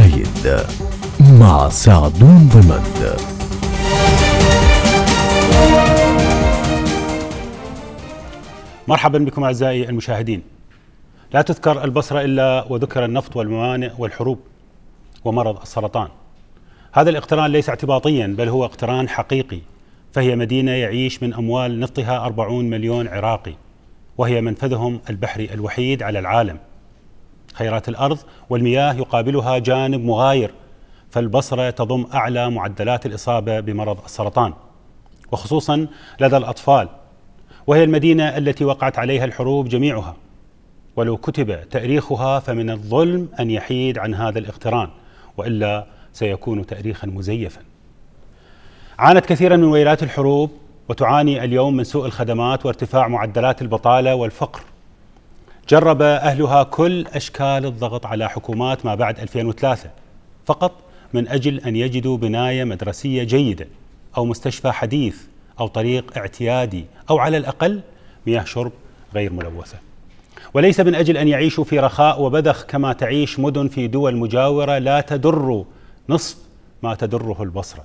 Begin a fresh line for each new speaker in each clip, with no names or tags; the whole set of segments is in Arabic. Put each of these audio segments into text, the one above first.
زايد مع سعدون ضمد.
مرحبا بكم أعزائي المشاهدين. لا تذكر البصرة إلا وذكر النفط والموانئ والحروب ومرض السرطان. هذا الاقتران ليس اعتباطيا بل هو اقتران حقيقي، فهي مدينة يعيش من أموال نفطها 40 مليون عراقي، وهي منفذهم البحري الوحيد على العالم. خيرات الأرض والمياه يقابلها جانب مغاير، فالبصرة تضم أعلى معدلات الإصابة بمرض السرطان وخصوصا لدى الأطفال، وهي المدينة التي وقعت عليها الحروب جميعها. ولو كتب تاريخها فمن الظلم أن يحيد عن هذا الاقتران، وإلا سيكون تاريخا مزيفا. عانت كثيرا من ويلات الحروب، وتعاني اليوم من سوء الخدمات وارتفاع معدلات البطالة والفقر. جرب أهلها كل أشكال الضغط على حكومات ما بعد 2003 فقط من أجل أن يجدوا بناية مدرسية جيدة أو مستشفى حديث أو طريق اعتيادي أو على الأقل مياه شرب غير ملوثة، وليس من أجل أن يعيشوا في رخاء وبذخ كما تعيش مدن في دول مجاورة لا تدر نصف ما تدره البصرة.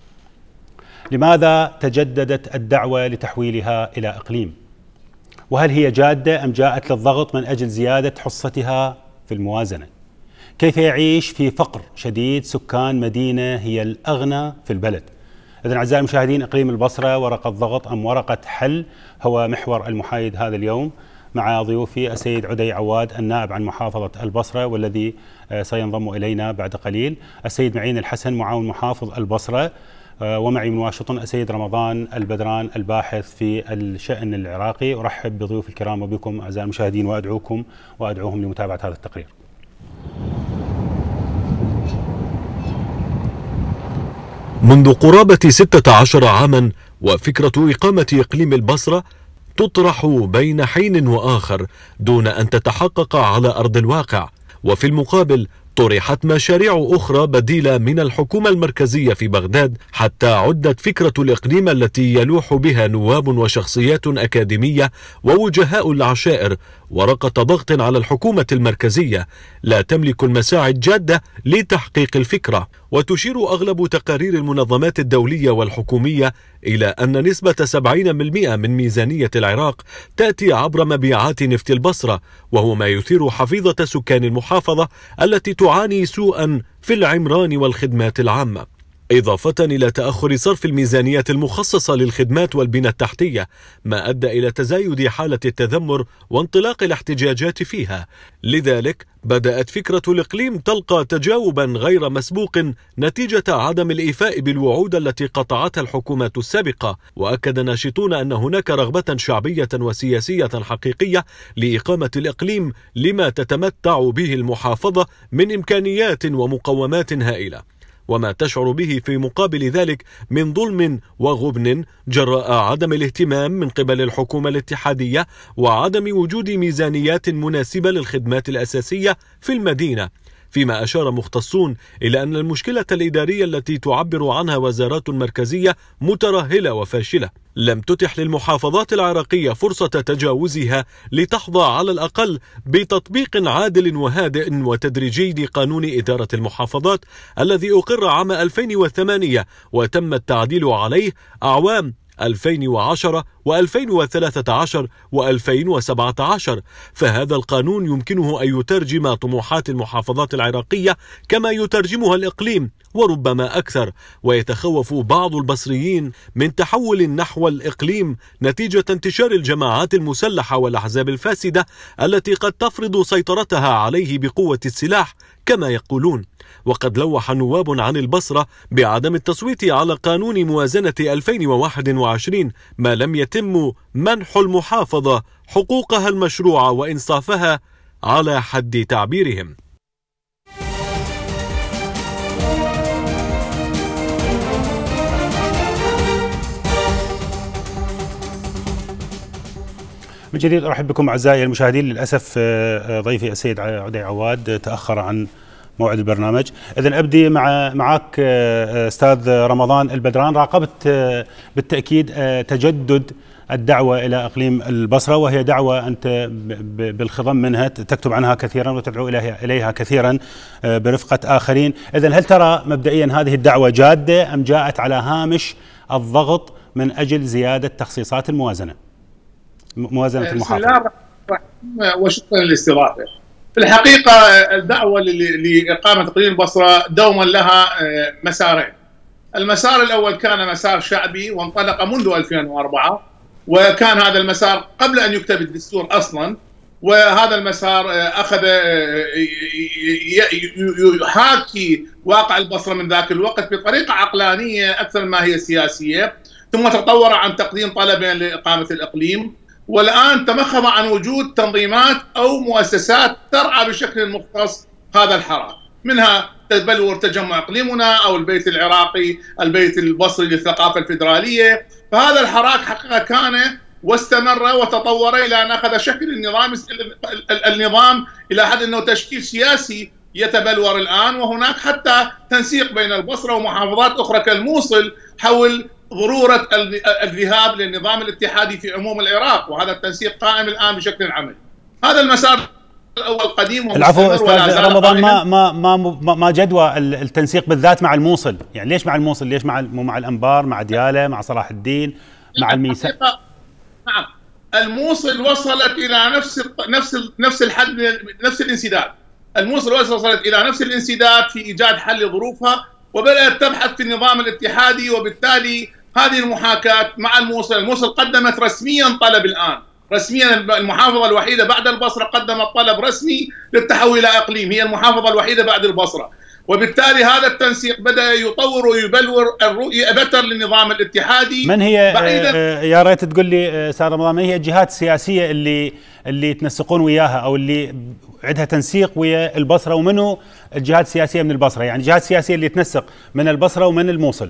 لماذا تجددت الدعوة لتحويلها إلى إقليم؟ وهل هي جادة أم جاءت للضغط من أجل زيادة حصتها في الموازنة؟ كيف يعيش في فقر شديد سكان مدينة هي الأغنى في البلد؟ إذن أعزائي المشاهدين، إقليم البصرة ورقة ضغط أم ورقة حل هو محور المحايد هذا اليوم، مع ضيوفي السيد عدي عواد النائب عن محافظة البصرة والذي سينضم إلينا بعد قليل، السيد معين الحسن معاون محافظ البصرة، ومعي من واشنطن السيد رمضان البدران الباحث في الشأن العراقي. أرحب بضيوف الكرام وبكم أعزائي المشاهدين، وأدعوهم لمتابعة هذا التقرير.
منذ قرابة 16 عاما وفكرة إقامة إقليم البصرة تطرح بين حين وآخر دون أن تتحقق على أرض الواقع، وفي المقابل طرحت مشاريع أخرى بديلة من الحكومة المركزية في بغداد، حتى عدت فكرة الإقليم التي يلوح بها نواب وشخصيات أكاديمية ووجهاء العشائر ورقة ضغط على الحكومة المركزية لا تملك المساعي الجادة لتحقيق الفكرة. وتشير أغلب تقارير المنظمات الدولية والحكومية إلى أن نسبة 70% من ميزانية العراق تأتي عبر مبيعات نفط البصرة، وهو ما يثير حفيظة سكان المحافظة التي تعاني سوءا في العمران والخدمات العامة، إضافة إلى تأخر صرف الميزانيات المخصصة للخدمات والبنى التحتية، ما أدى إلى تزايد حالة التذمر وانطلاق الاحتجاجات فيها. لذلك بدأت فكرة الإقليم تلقى تجاوبا غير مسبوق نتيجة عدم الإيفاء بالوعود التي قطعتها الحكومات السابقة. وأكد ناشطون أن هناك رغبة شعبية وسياسية حقيقية لإقامة الإقليم لما تتمتع به المحافظة من إمكانيات ومقومات هائلة، وما تشعر به في مقابل ذلك من ظلم وغبن جراء عدم الاهتمام من قبل الحكومة الاتحادية وعدم وجود ميزانيات مناسبة للخدمات الأساسية في المدينة. فيما أشار مختصون إلى أن المشكلة الإدارية التي تعبر عنها وزارات مركزية مترهلة وفاشلة لم تتح للمحافظات العراقية فرصة تجاوزها لتحظى على الأقل بتطبيق عادل وهادئ وتدريجي لقانون إدارة المحافظات الذي أقر عام 2008 وتم التعديل عليه أعوام 2010 و2013 و2017. فهذا القانون يمكنه أن يترجم طموحات المحافظات العراقية كما يترجمها الإقليم وربما أكثر. ويتخوف بعض البصريين من تحول نحو الإقليم نتيجة انتشار الجماعات المسلحة والأحزاب الفاسدة التي قد تفرض سيطرتها عليه بقوة السلاح كما يقولون. وقد لوح نواب عن البصرة بعدم التصويت على قانون موازنة 2021 ما لم يتم منح المحافظة حقوقها المشروعة وإنصافها على حد تعبيرهم.
من جديد أرحب بكم أعزائي المشاهدين. للأسف ضيفي السيد عدي عواد تأخر عن موعد البرنامج. إذن أبدي معك أستاذ رمضان البدران. راقبت بالتأكيد تجدد الدعوة إلى إقليم البصرة، وهي دعوة أنت بالخضم منها تكتب عنها كثيرا وتدعو إليها كثيرا برفقة آخرين. إذن هل ترى مبدئيا هذه الدعوة جادة أم جاءت على هامش الضغط من أجل زيادة تخصيصات موازنة المحافظة؟
بسم الله الرحمن الرحيم وشكرا للاستضافة. في الحقيقة الدعوة لإقامة إقليم البصرة دوما لها مسارين. المسار الأول كان مسار شعبي وانطلق منذ 2004، وكان هذا المسار قبل أن يكتب الدستور أصلا، وهذا المسار أخذ يحاكي واقع البصرة من ذاك الوقت بطريقة عقلانية أكثر ما هي سياسية، ثم تطور عن تقديم طلب لإقامة الإقليم، والآن تمخض عن وجود تنظيمات أو مؤسسات ترعى بشكل مختص هذا الحراك، منها تبلور تجمع إقليمنا أو البيت العراقي، البيت البصري للثقافة الفيدرالية. فهذا الحراك حقيقة كان واستمر وتطور إلى أن أخذ شكل النظام إلى حد أنه تشكيل سياسي يتبلور الآن، وهناك حتى تنسيق بين البصرة ومحافظات أخرى كالموصل حول ضرورة الذهاب للنظام الاتحادي في عموم العراق، وهذا التنسيق قائم الآن بشكل عملي. هذا المسار الأول قديم
العفو أستاذ رمضان، ما جدوى التنسيق بالذات مع الموصل؟ يعني ليش مع الموصل؟ ليش مع الأنبار، مع ديالى، مع صلاح الدين، مع الميساء؟
نعم، الموصل وصلت إلى نفس الحد، نفس الانسداد. الموصل وصلت إلى نفس الانسداد في إيجاد حل لظروفها، وبدأت تبحث في النظام الاتحادي، وبالتالي هذه المحاكاة مع الموصل. الموصل قدمت رسميا طلب الآن، رسميا المحافظة الوحيدة بعد البصرة قدمت طلب رسمي للتحول إلى إقليم، هي المحافظة الوحيدة بعد البصرة، وبالتالي هذا التنسيق بدأ يطور ويبلور الرؤية بتر للنظام الاتحادي.
من هي يا ريت تقول لي استاذ رمضان، من هي الجهات السياسية اللي تنسقون وياها أو اللي عندها تنسيق ويا البصرة، ومنو الجهات السياسية من البصرة؟ يعني الجهات السياسية اللي تنسق من البصرة ومن الموصل.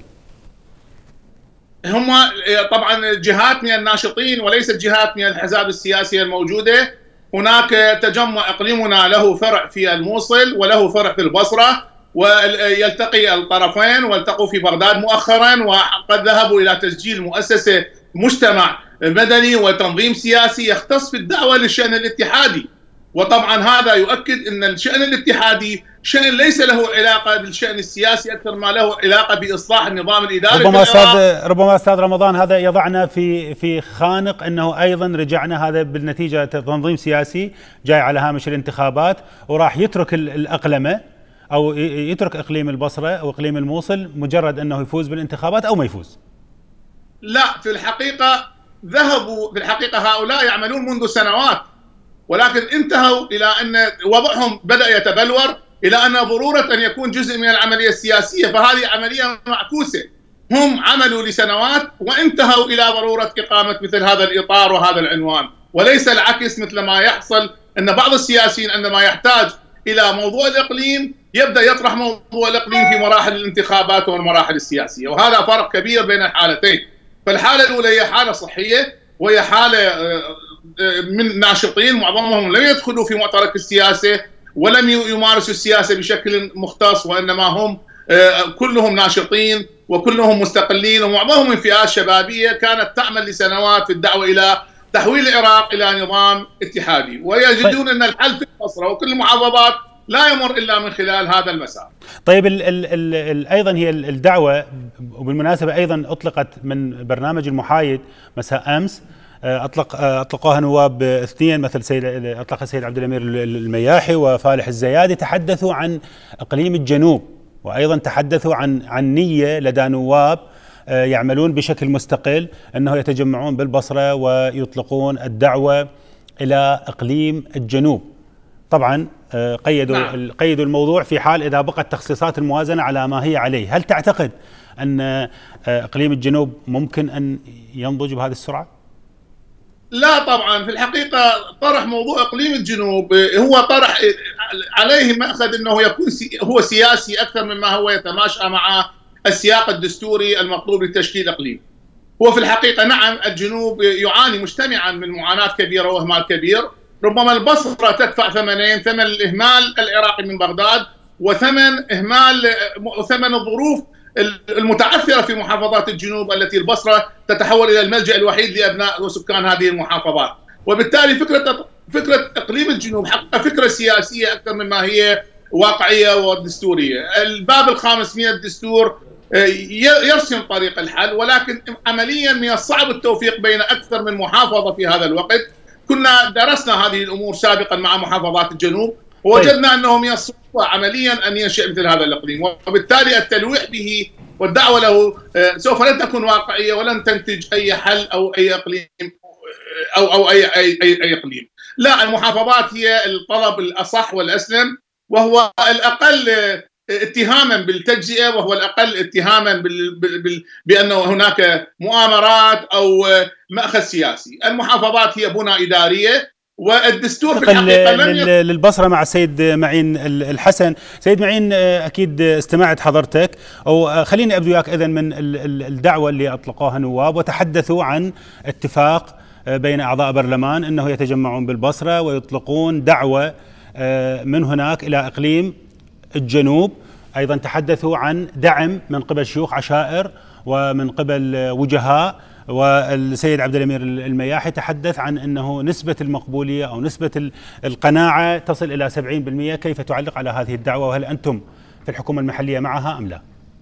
هم طبعا جهات من الناشطين وليست جهات من الأحزاب السياسية الموجودة. هناك تجمع إقليمنا له فرع في الموصل وله فرع في البصرة، ويلتقي الطرفين، والتقوا في بغداد مؤخرا، وقد ذهبوا إلى تسجيل مؤسسة مجتمع مدني وتنظيم سياسي يختص في الدعوة للشأن الاتحادي. وطبعا هذا يؤكد أن الشأن الاتحادي شأن ليس له علاقة بالشأن السياسي أكثر ما له علاقة بإصلاح النظام الإداري.
ربما أستاذ رمضان هذا يضعنا في خانق أنه أيضا رجعنا هذا بالنتيجة تنظيم سياسي جاي على هامش الانتخابات، وراح يترك الأقلمة أو يترك إقليم البصرة أو إقليم الموصل مجرد أنه يفوز بالانتخابات أو ما يفوز.
لا، في الحقيقة هؤلاء يعملون منذ سنوات، ولكن انتهوا إلى أن وضعهم بدأ يتبلور إلى أن ضرورة أن يكون جزء من العملية السياسية، فهذه عملية معكوسة. هم عملوا لسنوات وانتهوا إلى ضرورة إقامة مثل هذا الإطار وهذا العنوان، وليس العكس مثل ما يحصل أن بعض السياسيين عندما يحتاج إلى موضوع الإقليم يبدأ يطرح موضوع الإقليم في مراحل الانتخابات والمراحل السياسية، وهذا فرق كبير بين الحالتين. فالحالة الأولى هي حالة صحية، وهي حالة من ناشطين معظمهم لم يدخلوا في معترك السياسة ولم يمارسوا السياسة بشكل مختص، وإنما هم كلهم ناشطين وكلهم مستقلين، ومعظمهم من فئات شبابية كانت تعمل لسنوات في الدعوة إلى تحويل العراق إلى نظام اتحادي، ويجدون أن الحل في البصرة وكل المحافظات لا يمر إلا من خلال هذا المسار.
طيب أيضا هي الدعوة، وبالمناسبة أيضا أطلقت من برنامج المحايد مساء أمس، أطلقوها نواب اثنين مثل أطلق السيد عبد الأمير المياحي وفالح الزيادي، تحدثوا عن إقليم الجنوب، وأيضا تحدثوا عن نية لدى نواب يعملون بشكل مستقل أنه يتجمعون بالبصرة ويطلقون الدعوة إلى إقليم الجنوب. طبعا قيدوا الموضوع في حال إذا بقت تخصيصات الموازنة على ما هي عليه. هل تعتقد أن إقليم الجنوب ممكن أن ينضج بهذه السرعة؟
لا طبعا، في الحقيقة طرح موضوع إقليم الجنوب هو طرح عليه مأخذ أنه يكون هو سياسي أكثر مما هو يتماشى مع السياق الدستوري المطلوب لتشكيل إقليم. هو في الحقيقة نعم الجنوب يعاني مجتمعا من معاناة كبيرة وإهمال كبير، ربما البصرة تدفع ثمنين: ثمن الإهمال العراقي من بغداد، وثمن الظروف المتعثرة في محافظات الجنوب التي البصرة تتحول إلى الملجأ الوحيد لأبناء وسكان هذه المحافظات. وبالتالي فكرة إقليم الجنوب حقا فكرة سياسية أكثر مما هي واقعية ودستورية. الباب الخامس من الدستور يرسم طريق الحل، ولكن عمليا من الصعب التوفيق بين أكثر من محافظة في هذا الوقت. كنا درسنا هذه الأمور سابقا مع محافظات الجنوب ووجدنا أنه من الصعوبة عمليا أن ينشئ مثل هذا الإقليم، وبالتالي التلويح به والدعوة له سوف لن تكون واقعية ولن تنتج أي حل أو أي إقليم أو أي إقليم. لا، المحافظات هي الطلب الأصح والأسلم، وهو الأقل اتهاما بالتجزئة، وهو الأقل اتهاما بأنه هناك مؤامرات أو مأخذ سياسي. المحافظات هي بنى إدارية، والدستور في الحقيقة
للبصرة مع السيد معين الحسن. سيد معين، أكيد استمعت حضرتك، أو خليني أبدو وياك إذن من الدعوة اللي أطلقوها النواب وتحدثوا عن اتفاق بين أعضاء برلمان أنه يتجمعون بالبصرة ويطلقون دعوة من هناك إلى إقليم الجنوب. أيضا تحدثوا عن دعم من قبل شيوخ عشائر ومن قبل وجهاء، والسيد عبد الأمير المياحي تحدث عن أنه نسبة المقبولية أو نسبة القناعة تصل إلى 70%. كيف تعلق على هذه الدعوة، وهل أنتم في الحكومة المحلية معها أم لا؟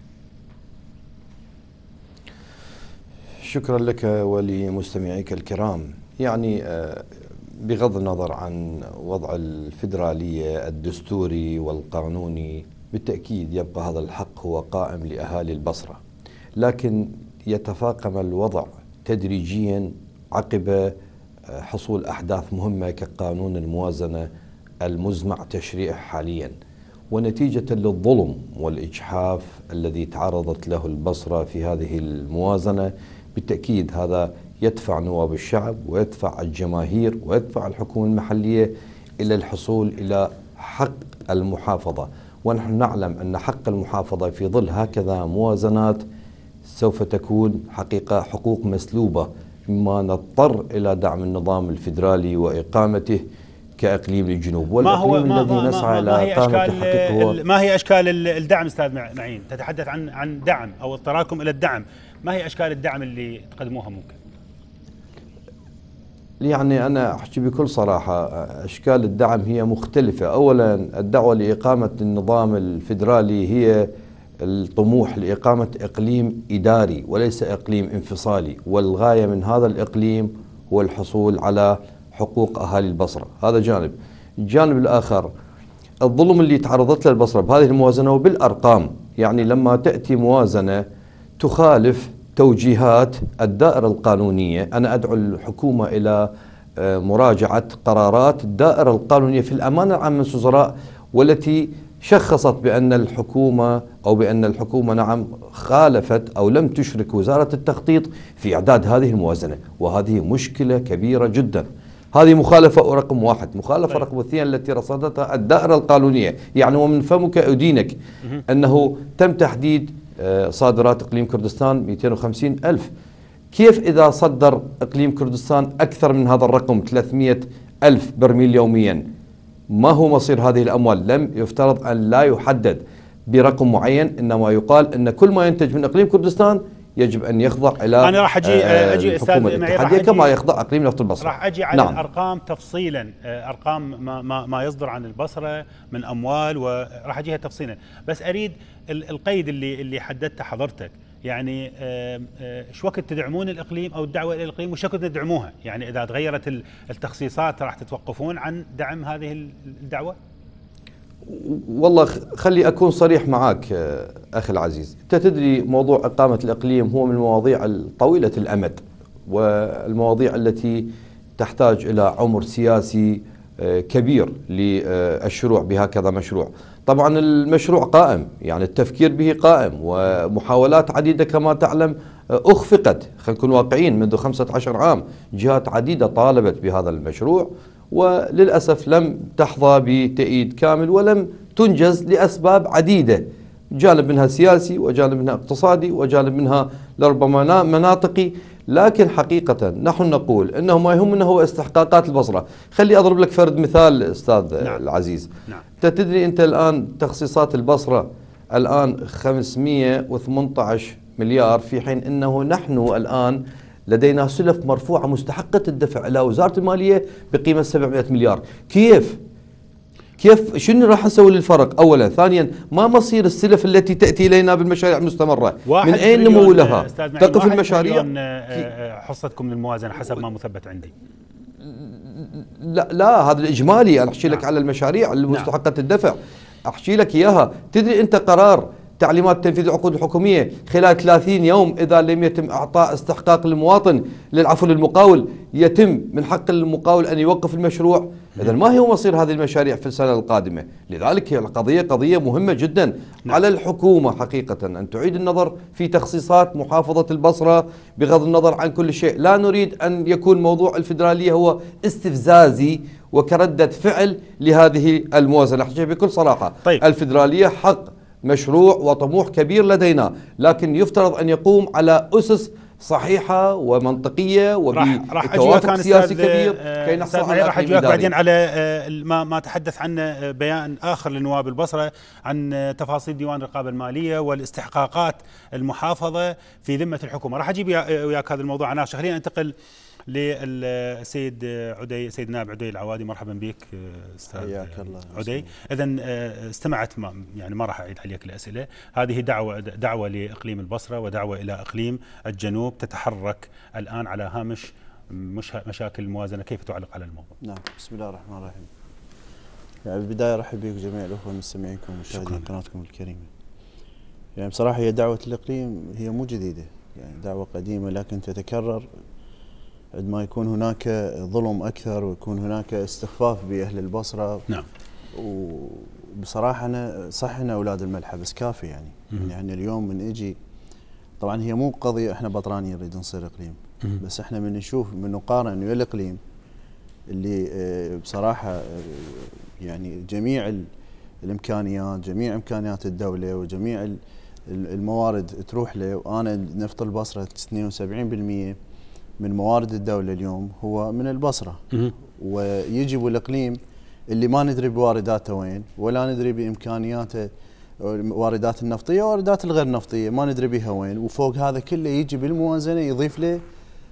شكرا لك ولمستمعيك الكرام. يعني بغض النظر عن وضع الفيدرالية الدستوري والقانوني، بالتأكيد يبقى هذا الحق هو قائم لأهالي البصرة، لكن يتفاقم الوضع تدريجيا عقب حصول أحداث مهمة كقانون الموازنة المزمع تشريعه حاليا، ونتيجة للظلم والإجحاف الذي تعرضت له البصرة في هذه الموازنة. بالتأكيد هذا يدفع نواب الشعب ويدفع الجماهير ويدفع الحكومة المحلية إلى الحصول إلى حق المحافظة، ونحن نعلم أن حق المحافظة في ظل هكذا موازنات سوف تكون حقيقة حقوق مسلوبة، مما نضطر إلى دعم النظام الفيدرالي وإقامته كإقليم للجنوب. والإقليم الذي نسعى إلى إقامته
ما هي أشكال الدعم أستاذ معين؟ تتحدث عن دعم أو اضطراركم إلى الدعم، ما هي أشكال الدعم اللي تقدموها ممكن؟
يعني أنا أحكي بكل صراحة، أشكال الدعم هي مختلفة. أولا، الدعوة لإقامة النظام الفيدرالي هي الطموح لإقامة إقليم إداري وليس إقليم انفصالي، والغاية من هذا الإقليم هو الحصول على حقوق أهالي البصرة. هذا جانب. الجانب الآخر، الظلم اللي تعرضت له البصرة بهذه الموازنة وبالأرقام. يعني لما تأتي موازنة تخالف توجيهات الدائرة القانونية، أنا أدعو الحكومة إلى مراجعة قرارات الدائرة القانونية في الأمانة العامة من الوزراء، والتي شخصت بأن الحكومة نعم خالفت أو لم تشرك وزارة التخطيط في إعداد هذه الموازنة، وهذه مشكلة كبيرة جدا. هذه مخالفة رقم واحد. مخالفة رقم اثنين التي رصدتها الدائرة القانونية، يعني ومن فمك أدينك، أنه تم تحديد صادرات إقليم كردستان 250 ألف. كيف إذا صدر إقليم كردستان أكثر من هذا الرقم 300 ألف برميل يوميا؟ ما هو مصير هذه الأموال؟ لم يفترض أن لا يحدد برقم معين، إنما يقال أن كل ما ينتج من إقليم كردستان يجب أن يخضع إلى
أنا راح أجي أستاذ
الاتحادية كما يخضع إقليم نفط البصرة.
راح أجي على الأرقام تفصيلا، أرقام ما يصدر عن البصرة من أموال، وراح أجيها تفصيلا، بس أريد القيد اللي حددته حضرتك. يعني شو وقت تدعمون الإقليم أو الدعوة إلى الإقليم، وش وقت تدعموها؟ يعني إذا تغيرت التخصيصات راح تتوقفون عن دعم هذه الدعوة؟
والله خلي أكون صريح معك أخي العزيز. أنت تدري موضوع إقامة الإقليم هو من المواضيع الطويلة الأمد، والمواضيع التي تحتاج إلى عمر سياسي كبير للشروع بهكذا مشروع. طبعا المشروع قائم، يعني التفكير به قائم، ومحاولات عديدة كما تعلم أخفقت. خلينا نكون واقعيين، منذ 15 عام جهات عديدة طالبت بهذا المشروع، وللأسف لم تحظى بتأييد كامل ولم تنجز لأسباب عديدة، جانب منها سياسي وجانب منها اقتصادي وجانب منها لربما مناطقي. لكن حقيقة نحن نقول أنه ما يهمنا هو استحقاقات البصرة. خلي أضرب لك فرد مثال أستاذ العزيز.
نعم.
تدري أنت الآن تخصيصات البصرة الآن 518 مليار، في حين أنه نحن الآن لدينا سلف مرفوعة مستحقة الدفع إلى وزارة المالية بقيمة 700 مليار. كيف شنو راح نسوي للفرق؟ أولا. ثانيا، ما مصير السلف التي تأتي إلينا بالمشاريع المستمرة؟ من أين نمو لها؟ تقف المشاريع.
حصتكم للموازنة حسب ما مثبت عندي.
لا هذا الإجمالي. أنا أحكي لك على المشاريع المستحقة الدفع، أحكي لك إياها. تدري أنت قرار تعليمات تنفيذ العقود الحكومية خلال 30 يوم إذا لم يتم إعطاء استحقاق للمواطن للمقاول، يتم من حق المقاول أن يوقف المشروع. إذا ما هو مصير هذه المشاريع في السنة القادمة؟ لذلك هي القضية قضية مهمة جدا. على الحكومة حقيقة أن تعيد النظر في تخصيصات محافظة البصرة بغض النظر عن كل شيء. لا نريد أن يكون موضوع الفيدرالية هو استفزازي وكردة فعل لهذه الموازنة. أحكي بكل صراحة.
طيب.
الفيدرالية حق مشروع وطموح كبير لدينا، لكن يفترض أن يقوم على أسس صحيحة ومنطقية وبتوافق سياسي كبير كي نحصل على
راح أجيك بعدين على ما تحدث عنه بيان آخر لنواب البصرة عن تفاصيل ديوان الرقابة المالية والاستحقاقات المحافظة في ذمة الحكومة. راح أجيب وياك هذا الموضوع عناش. خلينا ننتقل للسيد عدي، سيد نائب عدي العوادي. مرحبا بك استاذ عدي. اذا استمعت، يعني ما راح اعيد عليك الاسئله. هذه دعوه لاقليم البصره ودعوه الى اقليم الجنوب تتحرك الان على هامش مشاكل الموازنه. كيف تعلق على الموضوع؟
نعم، بسم الله الرحمن الرحيم. يعني بالبدايه ارحب بك جميع الاخوه المستمعينكم ومشاهدين قناتكم الكريمه. يعني بصراحه هي دعوه الاقليم هي مو جديده، يعني دعوه قديمه لكن تتكرر عندما يكون هناك ظلم أكثر ويكون هناك استخفاف بأهل البصرة.
نعم.
وبصراحة أنا صح إن أولاد الملحة بس كافي يعني اليوم من إجي، طبعا هي مو قضية إحنا بطرانيين نريد نصير إقليم، بس إحنا من نشوف من نقارن ويا الإقليم اللي بصراحة يعني جميع الإمكانيات، جميع إمكانيات الدولة وجميع الموارد تروح له. وأنا نفط البصرة 72% من موارد الدولة اليوم هو من البصرة، ويجب الإقليم اللي ما ندري بوارداته وين ولا ندري بإمكانياته، واردات النفطية واردات الغير نفطية ما ندري بها وين، وفوق هذا كله يجي بالموازنة يضيف له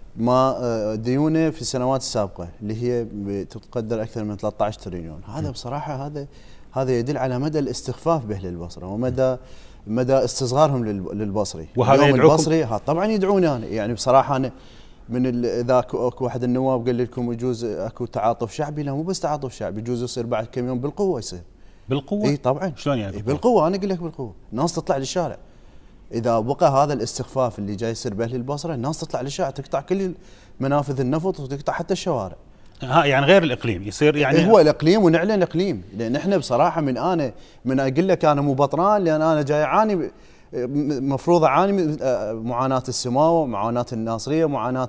ما ديونه في السنوات السابقة اللي هي تقدر أكثر من 13 تريليون. هذا بصراحة هذا يدل على مدى الاستخفاف بأهل البصرة ومدى استصغارهم للبصري.
وهذا
اليوم البصري طبعا يدعوني أنا، يعني بصراحة أنا من اذا اكو واحد النواب قال لكم يجوز اكو تعاطف شعبي، لا مو بس تعاطف شعبي، يجوز يصير بعد كم يوم بالقوه يصير.
بالقوه؟
اي طبعا.
شلون يعني؟
بالقوه. انا اقول لك بالقوه، الناس تطلع للشارع. اذا بقى هذا الاستخفاف اللي جاي يصير باهل البصره، الناس تطلع للشارع تقطع كل منافذ النفط وتقطع حتى الشوارع.
يعني غير الاقليم يصير يعني
هو الاقليم ونعلن اقليم، لان احنا بصراحه من اقول لك انا مو بطران، لان انا جاي اعاني، مفروض اعاني معاناه السماوه، معاناه الناصريه،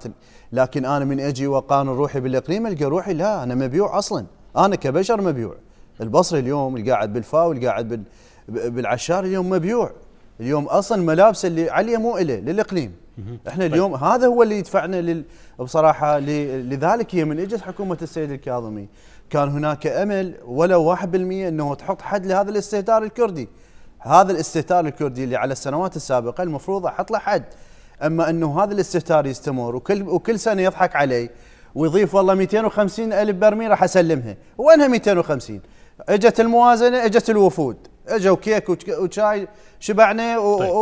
لكن انا من اجي وقانون روحي بالاقليم القى روحي لا، انا مبيوع اصلا، انا كبشر مبيوع. البصري اليوم اللي قاعد بالفاو واللي قاعد بالعشار اليوم مبيوع. اليوم اصلا ملابسه اللي عليه مو اله للاقليم. احنا اليوم هذا هو اللي يدفعنا بصراحه لذلك هي من اجت حكومه السيد الكاظمي كان هناك امل ولو 1% انه تحط حد لهذا الاستهتار الكردي. هذا الاستهتار الكردي اللي على السنوات السابقه المفروض احط له حد، اما انه هذا الاستهتار يستمر وكل سنه يضحك علي ويضيف والله 250 الف برميل راح اسلمها. وينها 250؟ اجت الموازنه، اجت الوفود، اجوا كيك وشاي شبعنا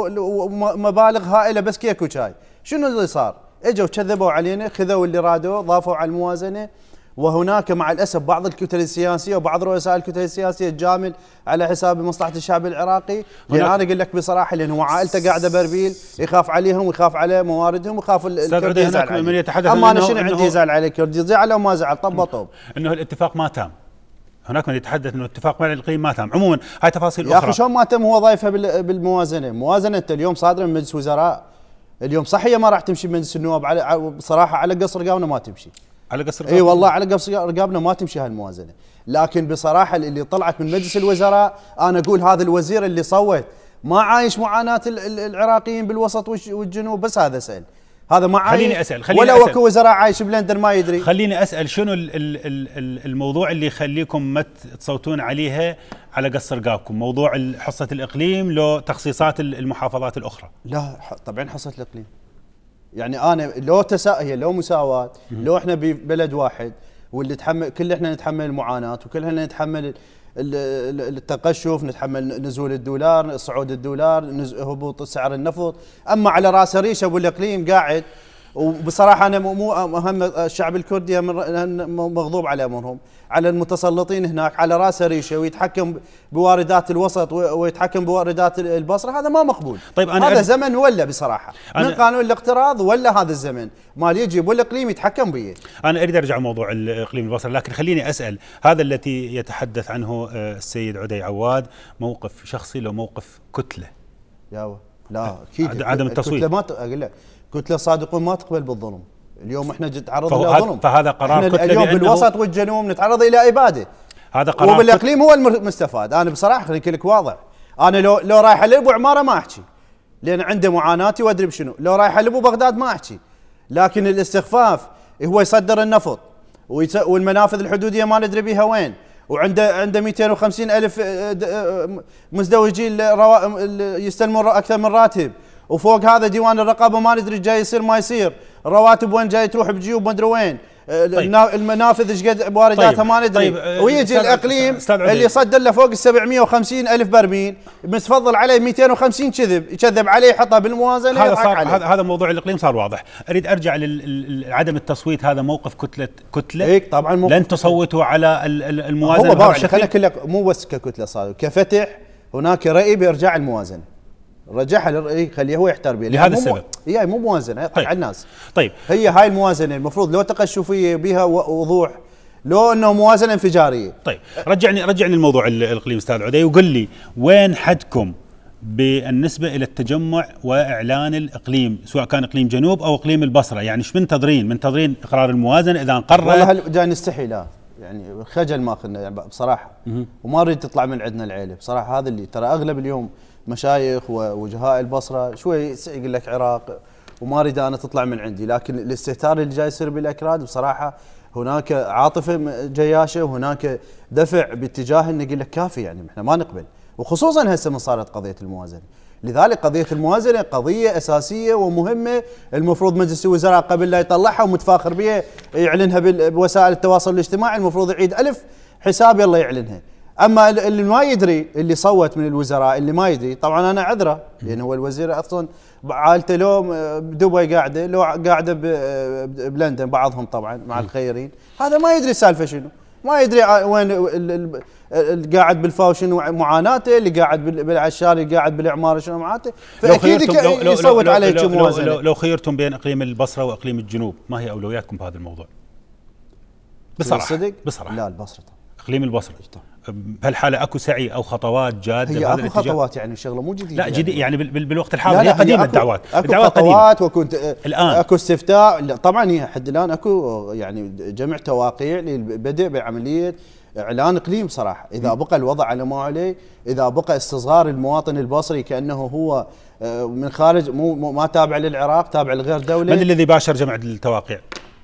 ومبالغ هائله بس كيك وشاي. شنو اللي صار؟ اجوا كذبوا علينا، خذوا اللي رادوا، ضافوا على الموازنه. وهناك مع الاسف بعض الكتل السياسيه وبعض رؤساء الكتل السياسيه تجامل على حساب مصلحه الشعب العراقي. لان انا اقول لك بصراحه، لان هو عائلته قاعده باربيل، يخاف عليهم ويخاف على مواردهم ويخاف الكرد يزعل عليه. اما انا شنو عندي يزعل عليه الكرد؟ يزعل او ما زعل؟ طب طب
انه الاتفاق ما تم. هناك من يتحدث انه الاتفاق مع الاقليم ما تم. عموما هاي تفاصيل اخرى.
يا اخي شلون ما تم؟ هو ضايفها بالموازنه. موازنه انت اليوم صادره من مجلس وزراء. اليوم صح هي ما راح تمشي بمجلس النواب، بصراحه على قصر رقابنا ما تمشي.
على قصر رقابنا؟
اي والله على قصر رقابنا ما تمشي هالموازنه. لكن بصراحه اللي طلعت من مجلس الوزراء، انا اقول هذا الوزير اللي صوت ما عايش معاناه العراقيين بالوسط والجنوب، بس هذا سأل. هذا ما
خليني اسال
ولا اكو وزراء عايش بلندن ما يدري.
خليني اسال شنو الموضوع اللي يخليكم ما تصوتون عليها على قص رقابكم؟ موضوع حصه الاقليم لو تخصيصات المحافظات الاخرى؟
لا طبعا حصه الاقليم، يعني انا هي لو مساواه، لو احنا ببلد واحد واللي كل احنا نتحمل المعاناه وكلنا نتحمل التقشف، نتحمل نزول الدولار، صعود الدولار، هبوط سعر النفط. اما على راس ريشه ابو الاقليم قاعد، وبصراحه انا مو اهم الشعب الكردي مغضوب على امرهم، على المتسلطين هناك على راس ريشه ويتحكم بواردات الوسط ويتحكم بواردات البصره، هذا ما مقبول. طيب هذا زمن ولا بصراحه من قانون الاقتراض ولا هذا الزمن مال يجي ابو الاقليم يتحكم به.
انا اريد ارجع موضوع الاقليم البصره، لكن خليني اسال، هذا التي يتحدث عنه السيد عدي عواد موقف شخصي لو موقف كتله؟
لا اكيد
عدم التصويت.
كتله ما اقول لك، كتله صادقون ما تقبل بالظلم. اليوم احنا نتعرض الى ظلم،
فهذا قرار كتله
اليوم بالوسط والجنوب نتعرض الى اباده.
هذا قرار
وبالاقليم هو المستفاد. انا بصراحه خليني لك واضح، انا لو رايح البو عماره ما احكي لان عنده معاناتي وادري بشنو، لو رايح البو بغداد ما احكي، لكن الاستخفاف هو يصدر النفط والمنافذ الحدوديه ما ندري بيها وين، وعنده 250 الف مزدوجين يستلمون اكثر من راتب، وفوق هذا ديوان الرقابه ما ندري جاي يصير ما يصير، الرواتب وين جاي تروح بجيوب ما ادري وين، المنافذ ايش قد وارداتها ما ندري. ويجي الاقليم اللي يصدر له فوق ال 750 الف برميل متفضل عليه 250 يكذب عليه يحطها بالموازنه.
هذا موضوع الاقليم صار واضح. اريد ارجع لعدم التصويت، هذا موقف كتله
هيك طبعا
لن تصوتوا على الموازنه
هو خلينا مو بس ككتله صار كفتح هناك راي بارجاع الموازنه، رجعها للرأي خليه هو يحتار بها
لهذا السبب.
هي مو موازنه على الناس.
طيب
هي هاي الموازنه المفروض لو تقشفيه بها وضوح، لو انه موازنه انفجاريه.
طيب رجعني للموضوع الاقليم استاذ عدي، وقل لي وين حدكم بالنسبه الى التجمع واعلان الاقليم، سواء كان اقليم جنوب او اقليم البصره؟ يعني ايش منتظرين اقرار الموازنه اذا انقرت؟
والله جاي نستحي، لا يعني خجل ماخذنا يعني بصراحه، وما نريد تطلع من عندنا العيله بصراحه. هذا اللي ترى اغلب اليوم مشايخ ووجهاء البصره شوي يقول لك عراق، وما اريد انا تطلع من عندي، لكن الاستهتار اللي جاي يصير بالاكراد بصراحه هناك عاطفه جياشه وهناك دفع باتجاه انه يقول لك كافي، يعني احنا ما نقبل، وخصوصا هسه من صارت قضيه الموازنه. لذلك قضيه الموازنه قضيه اساسيه ومهمه، المفروض مجلس الوزراء قبل لا يطلعها ومتفاخر بها يعلنها بوسائل التواصل الاجتماعي، المفروض يعيد 1000 حساب يلا يعلنها. اما اللي ما يدري، اللي صوت من الوزراء اللي ما يدري، طبعا انا عذره لان هو الوزير اصلا عائلته لو بدبي قاعده، لو قاعده بلندن بعضهم طبعا مع الخيرين، هذا ما يدري السالفه شنو، ما يدري وين اللي قاعد بالفاوشن معاناته، اللي قاعد بالعشار، اللي قاعد بالاعمار شنو معاناته، فاكيد يصوت عليك موازنه.
لو خيرتم بين اقليم البصره واقليم الجنوب، ما هي اولوياتكم بهذا الموضوع؟ بصراحه
لا البصره طبعا.
اقليم البصره بهالحاله اكو سعي او خطوات جاده
هي اكو خطوات، يعني الشغله مو جديده،
لا جديد يعني بالوقت الحاضر هي قديمه. الدعوات
خطوات الان اكو استفتاء طبعا، هي حد الان اكو يعني جمع تواقيع للبدء بعمليه اعلان اقليم صراحه. اذا بقى الوضع على ما عليه، اذا بقى استصغار المواطن البصري كانه هو من خارج، ما تابع للعراق، تابع لغير دوله.
من الذي باشر جمع التواقيع؟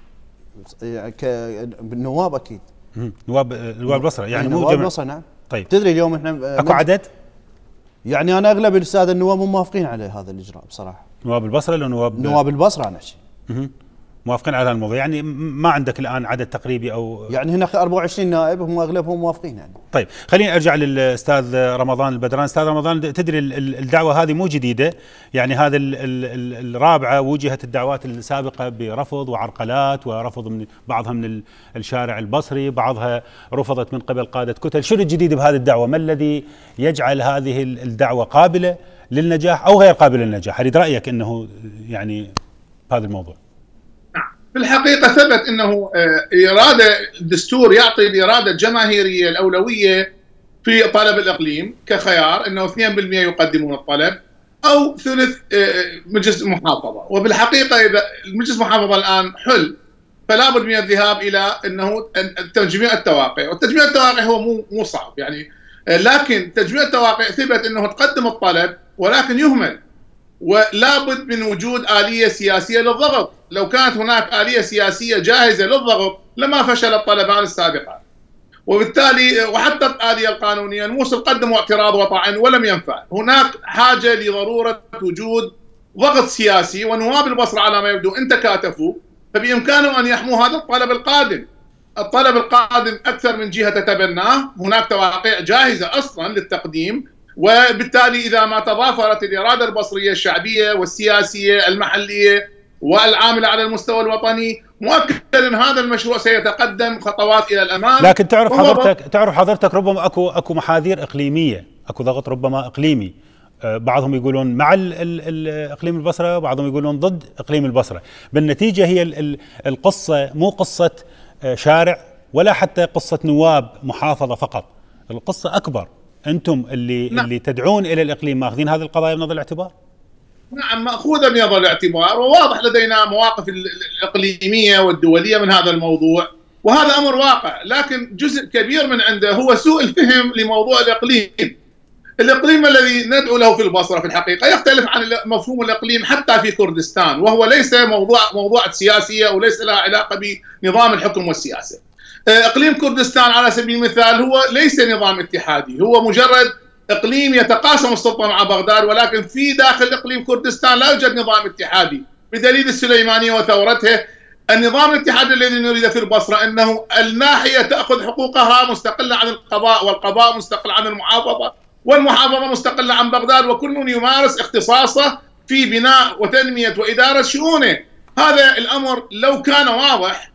بالنواب اكيد،
نواب البصره، يعني مو
نواب البصره. نعم.
طيب
تدري اليوم احنا
اكو عدد؟
يعني انا اغلب الساده النواب مو موافقين على هذا الاجراء بصراحه.
نواب البصره لو
نواب البصره انا احكي
موافقين على هذا الموضوع، يعني ما عندك الان عدد تقريبي او
يعني هنا 24 نائب هم اغلبهم موافقين يعني.
طيب خليني ارجع للاستاذ رمضان البدران. استاذ رمضان، تدري الدعوه هذه مو جديده، يعني هذا الرابعه وجهت الدعوات السابقه برفض وعرقلات ورفض من بعضها من الشارع البصري، بعضها رفضت من قبل قاده كتل. شنو الجديد بهذه الدعوه؟ ما الذي يجعل هذه الدعوه قابله للنجاح او غير قابله للنجاح؟ اريد رايك انه يعني بهذا الموضوع.
في الحقيقة ثبت أنه إرادة الدستور يعطي الإرادة الجماهيرية الأولوية في طلب الإقليم كخيار، أنه 2% يقدمون الطلب أو ثلث مجلس المحافظة. وبالحقيقة إذا المجلس المحافظة الآن حل، فلا بد من الذهاب إلى أنه تجميع التواقع، والتجميع التواقع هو مو صعب يعني، لكن تجميع التواقع ثبت أنه تقدم الطلب ولكن يهمل، ولا بد من وجود آلية سياسية للضغط. لو كانت هناك آلية سياسية جاهزة للضغط لما فشل الطلبان السابقان، وبالتالي وحتى الآلية القانونية الموصل قدموا اعتراض وطعن ولم ينفع. هناك حاجة لضرورة وجود ضغط سياسي، ونواب البصرة على ما يبدو إن تكاتفوا فبإمكانهم أن يحموا هذا الطلب القادم. الطلب القادم أكثر من جهة تتبناه، هناك تواقيع جاهزة أصلا للتقديم، وبالتالي إذا ما تضافرت الإرادة البصرية الشعبية والسياسية المحلية والعاملة على المستوى الوطني مؤكد أن هذا المشروع سيتقدم خطوات إلى الأمام.
لكن تعرف حضرتك ربما أكو محاذير إقليمية، أكو ضغط ربما إقليمي، بعضهم يقولون مع الإقليم البصرة وبعضهم يقولون ضد إقليم البصرة. بالنتيجة هي القصة مو قصة شارع ولا حتى قصة نواب محافظة فقط، القصة أكبر. أنتم اللي تدعون إلى الإقليم ماخذين هذه القضايا بنظر الاعتبار؟
نعم، مأخوذة بنظر الاعتبار، وواضح لدينا مواقف الإقليمية والدولية من هذا الموضوع، وهذا أمر واقع. لكن جزء كبير من عنده هو سوء الفهم لموضوع الإقليم. الإقليم الذي ندعو له في البصرة في الحقيقة يختلف عن مفهوم الإقليم حتى في كردستان، وهو ليس موضوع سياسية وليس له علاقة بنظام الحكم والسياسة. إقليم كردستان على سبيل المثال هو ليس نظام اتحادي، هو مجرد إقليم يتقاسم السلطة مع بغداد، ولكن في داخل إقليم كردستان لا يوجد نظام اتحادي بدليل السليمانية وثورتها. النظام الاتحادي الذي نريده في البصرة أنه الناحية تأخذ حقوقها مستقلة عن القضاء، والقضاء مستقل عن المحافظة، والمحافظة مستقلة عن بغداد، وكل يمارس اختصاصه في بناء وتنمية وإدارة شؤونه. هذا الأمر لو كان واضح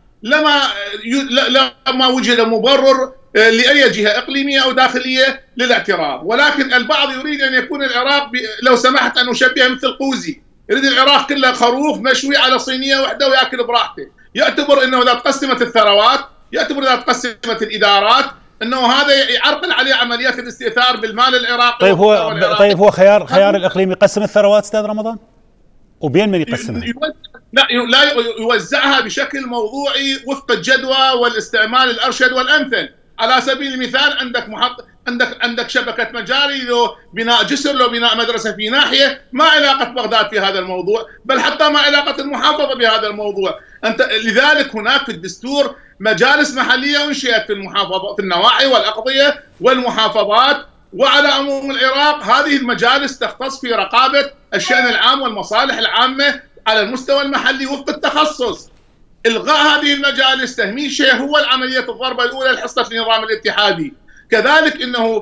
لما وجد مبرر لأي جهة إقليمية أو داخلية للاعتراض. ولكن البعض يريد أن يكون العراق لو سمحت أن أشبه مثل قوزي، يريد العراق كله خروف مشوي على صينية واحدة ويأكل براحته، يعتبر أنه إذا تقسمت الثروات، يعتبر إذا تقسمت الإدارات أنه هذا يعرقل عليه عمليات الاستئثار بالمال العراقي.
طيب هو خيار الإقليم يقسم الثروات أستاذ رمضان؟ وبين من يقسمها؟
لا يوزعها بشكل موضوعي وفق الجدوى والاستعمال الأرشد والأمثل. على سبيل المثال عندك شبكة مجاري، لو بناء جسر، لو بناء مدرسة في ناحية، ما علاقة بغداد في هذا الموضوع، بل حتى ما علاقة المحافظة بهذا الموضوع. لذلك هناك في الدستور مجالس محلية أنشئت في المحافظة، في النواحي والأقضية والمحافظات. وعلى عموم العراق هذه المجالس تختص في رقابة الشأن العام والمصالح العامة على المستوى المحلي وفق التخصص. إلغاء هذه المجالس تهميشها هو العملية الضربة الأولى لحصة النظام الاتحادي. كذلك انه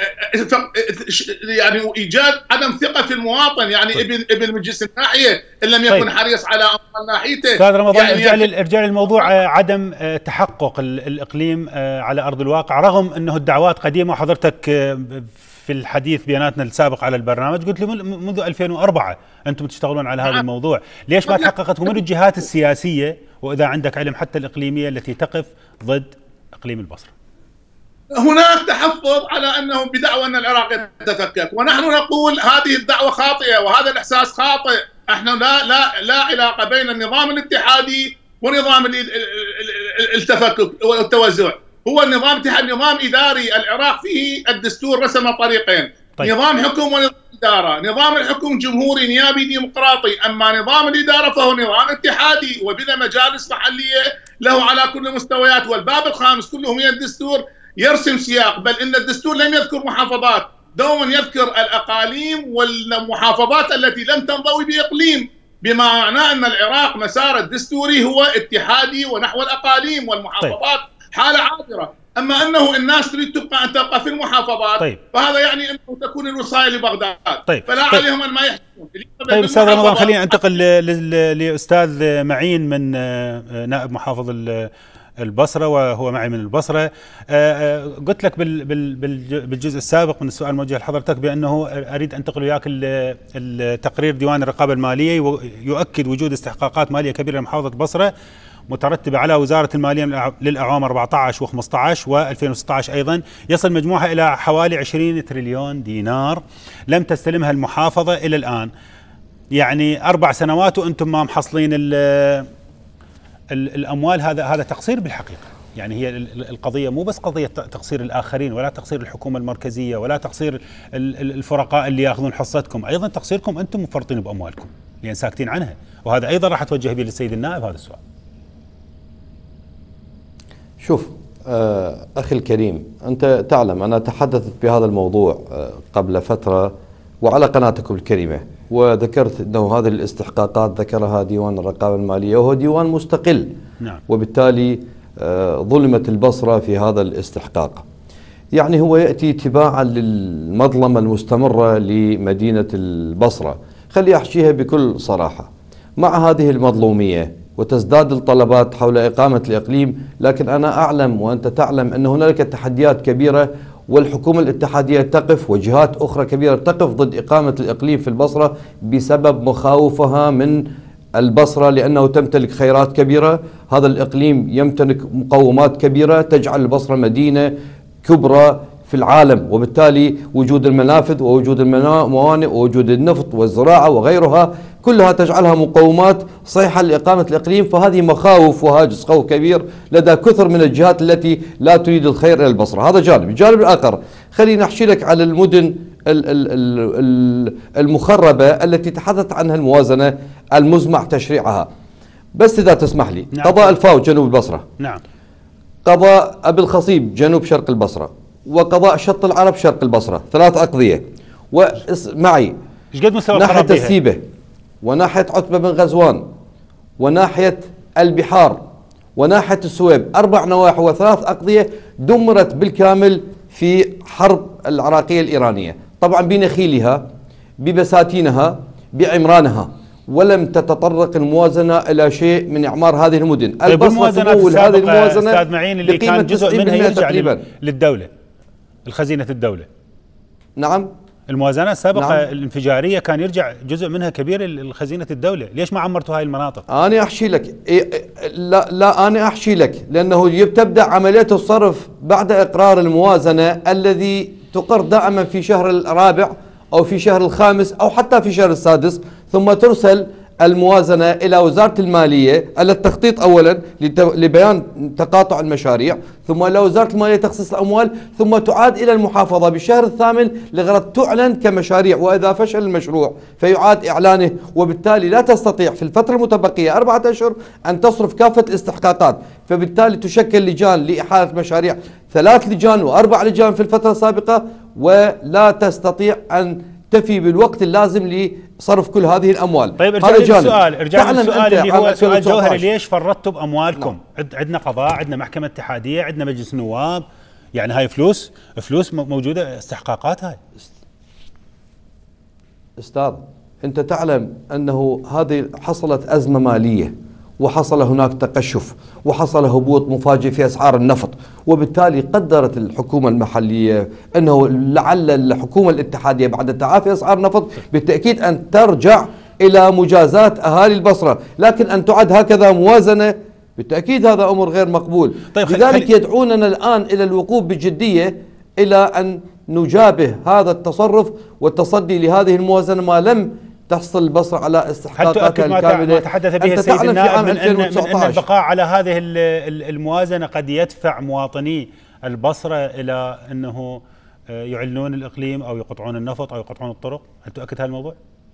يعني ايجاد عدم ثقه في المواطن، يعني ابن مجلس الناحيه ان لم يكن حريص على امر ناحيته.
استاذ رمضان، ارجع للموضوع عدم تحقق الاقليم على ارض الواقع، رغم انه الدعوات قديمه. وحضرتك في الحديث بياناتنا السابق على البرنامج قلت لي منذ 2004 انتم تشتغلون على هذا الموضوع، ليش ما تحققت؟ ومن الجهات السياسيه واذا عندك علم حتى الاقليميه التي تقف ضد اقليم البصره؟
هناك تحفظ على انه بدعوى ان العراق يتفكك، ونحن نقول هذه الدعوة خاطئة وهذا الاحساس خاطئ. احنا لا علاقة بين النظام الاتحادي ونظام التفكك والتوزع. هو النظام الاتحادي نظام اداري، العراق فيه الدستور رسم طريقين، طيب. نظام حكم ونظام اداره، نظام الحكم جمهوري نيابي ديمقراطي، اما نظام الاداره فهو نظام اتحادي وبلا مجالس محليه له على كل المستويات. والباب الخامس كله من الدستور يرسم سياق، بل ان الدستور لم يذكر محافظات، دوما يذكر الاقاليم والمحافظات التي لم تنضوي باقليم، بما معناه ان العراق مسار الدستوري هو اتحادي ونحو الاقاليم والمحافظات حاله عابره. اما انه الناس تريد ان تبقى في المحافظات، طيب. فهذا يعني انه تكون الوصايه لبغداد، طيب. فلا عليهم ان ما يحكمون.
طيب استاذ رمضان، خلينا انتقل لاستاذ معين من نائب محافظ البصرة وهو معي من البصرة. قلت لك بالجزء السابق من السؤال الموجه لحضرتك بأنه أريد أنتقل وياك التقرير ديوان الرقابة المالية، يؤكد وجود استحقاقات مالية كبيرة لمحافظة البصرة مترتبة على وزارة المالية للأعوام 14 و15 و2016 أيضا، يصل مجموعها إلى حوالي 20 تريليون دينار لم تستلمها المحافظة إلى الآن. يعني 4 سنوات وأنتم ما محصلين الأموال. هذا تقصير بالحقيقة. يعني هي القضية مو بس قضية تقصير الآخرين ولا تقصير الحكومة المركزية ولا تقصير الفرقاء اللي يأخذون حصتكم، أيضا تقصيركم أنتم مفرطين بأموالكم لأن ساكتين عنها. وهذا أيضا راح أتوجه به للسيد النائب هذا السؤال.
شوف أخي الكريم، أنت تعلم أنا تحدثت بهذا الموضوع قبل فترة وعلى قناتكم الكريمة، وذكرت أنه هذه الاستحقاقات ذكرها ديوان الرقابة المالية وهو ديوان مستقل.
نعم. وبالتالي
ظلمت البصرة في هذا الاستحقاق. يعني هو يأتي تباعا للمظلمة المستمرة لمدينة البصرة. خلي أحكيها بكل صراحة، مع هذه المظلومية وتزداد الطلبات حول إقامة الإقليم، لكن أنا أعلم وأنت تعلم أن هنالك تحديات كبيرة، والحكومة الاتحادية تقف وجهات أخرى كبيرة تقف ضد إقامة الإقليم في البصرة بسبب مخاوفها من البصرة، لأنه تمتلك خيرات كبيرة. هذا الإقليم يمتلك مقومات كبيرة تجعل البصرة مدينة كبرى في العالم، وبالتالي وجود المنافذ ووجود الموانئ ووجود النفط والزراعة وغيرها كلها تجعلها مقومات صحيحة لإقامة الإقليم. فهذه مخاوف وهاجس خوف كبير لدى كثر من الجهات التي لا تريد الخير إلى البصرة. هذا جانب. الجانب الآخر خلينا نحكي لك على المدن المخربة التي تحدث عنها الموازنة المزمع تشريعها. بس إذا تسمح لي،
نعم.
قضاء الفاو جنوب البصرة،
نعم.
قضاء أبي الخصيب جنوب شرق البصرة، وقضاء شط العرب شرق البصرة، 3 أقضية. ومعي
ايش قد مستوى
ناحية
الخراب بيها؟
السيبة وناحية عتبة بن غزوان وناحية البحار وناحية السويب، 4 نواحي و3 أقضية دمرت بالكامل في حرب العراقية الإيرانية، طبعا بنخيلها ببساتينها بعمرانها، ولم تتطرق الموازنة إلى شيء من إعمار هذه المدن.
طيب الموازنات السابقة أستاذ معين اللي كان جزء منها يرجع للدولة، الخزينة الدولة.
نعم.
الموازنة السابقة
نعم.
الانفجارية كان يرجع جزء منها كبير لخزينة الدولة، ليش ما عمرتوا هاي المناطق؟
أنا أحكي لك لا أنا أحكي لك، لأنه تبدأ عملية الصرف بعد إقرار الموازنة الذي تقر دائما في شهر الرابع أو في شهر الخامس أو حتى في شهر السادس، ثم ترسل الموازنة إلى وزارة المالية على التخطيط أولا لبيان تقاطع المشاريع، ثم إلى وزارة المالية تخصيص الأموال، ثم تعاد إلى المحافظة بالشهر الثامن لغرض تعلن كمشاريع، وإذا فشل المشروع فيعاد إعلانه. وبالتالي لا تستطيع في الفترة المتبقية 4 أشهر أن تصرف كافة الاستحقاقات، فبالتالي تشكل لجان لإحالة مشاريع، 3 لجان و4 لجان في الفترة السابقة، ولا تستطيع أن تفي بالوقت اللازم لصرف كل هذه الأموال.
طيب ارجع للسؤال اللي هو سؤال جوهري، ليش فرطتوا بأموالكم؟ عندنا قضاء، عندنا محكمة اتحادية، عندنا مجلس نواب، يعني هاي فلوس موجودة، استحقاقات هاي.
أستاذ أنت تعلم أنه هذه حصلت أزمة مالية، وحصل هناك تقشف، وحصل هبوط مفاجئ في أسعار النفط، وبالتالي قدرت الحكومة المحلية أنه لعل الحكومة الاتحادية بعد تعافي أسعار النفط بالتأكيد أن ترجع إلى مجازات أهالي البصرة، لكن أن تعد هكذا موازنة بالتأكيد هذا أمر غير مقبول.
طيب
لذلك يدعوننا الآن إلى الوقوف بجدية إلى أن نجابه هذا التصرف والتصدي لهذه الموازنة ما لم تحصل البصرة على استحقاقاتها الكاملة.
ما تحدث به السيد النائب من أن البقاء على هذه الموازنة قد يدفع مواطني البصرة إلى أنه يعلنون الإقليم أو يقطعون النفط أو يقطعون الطرق. هل تؤكد هذا الموضوع؟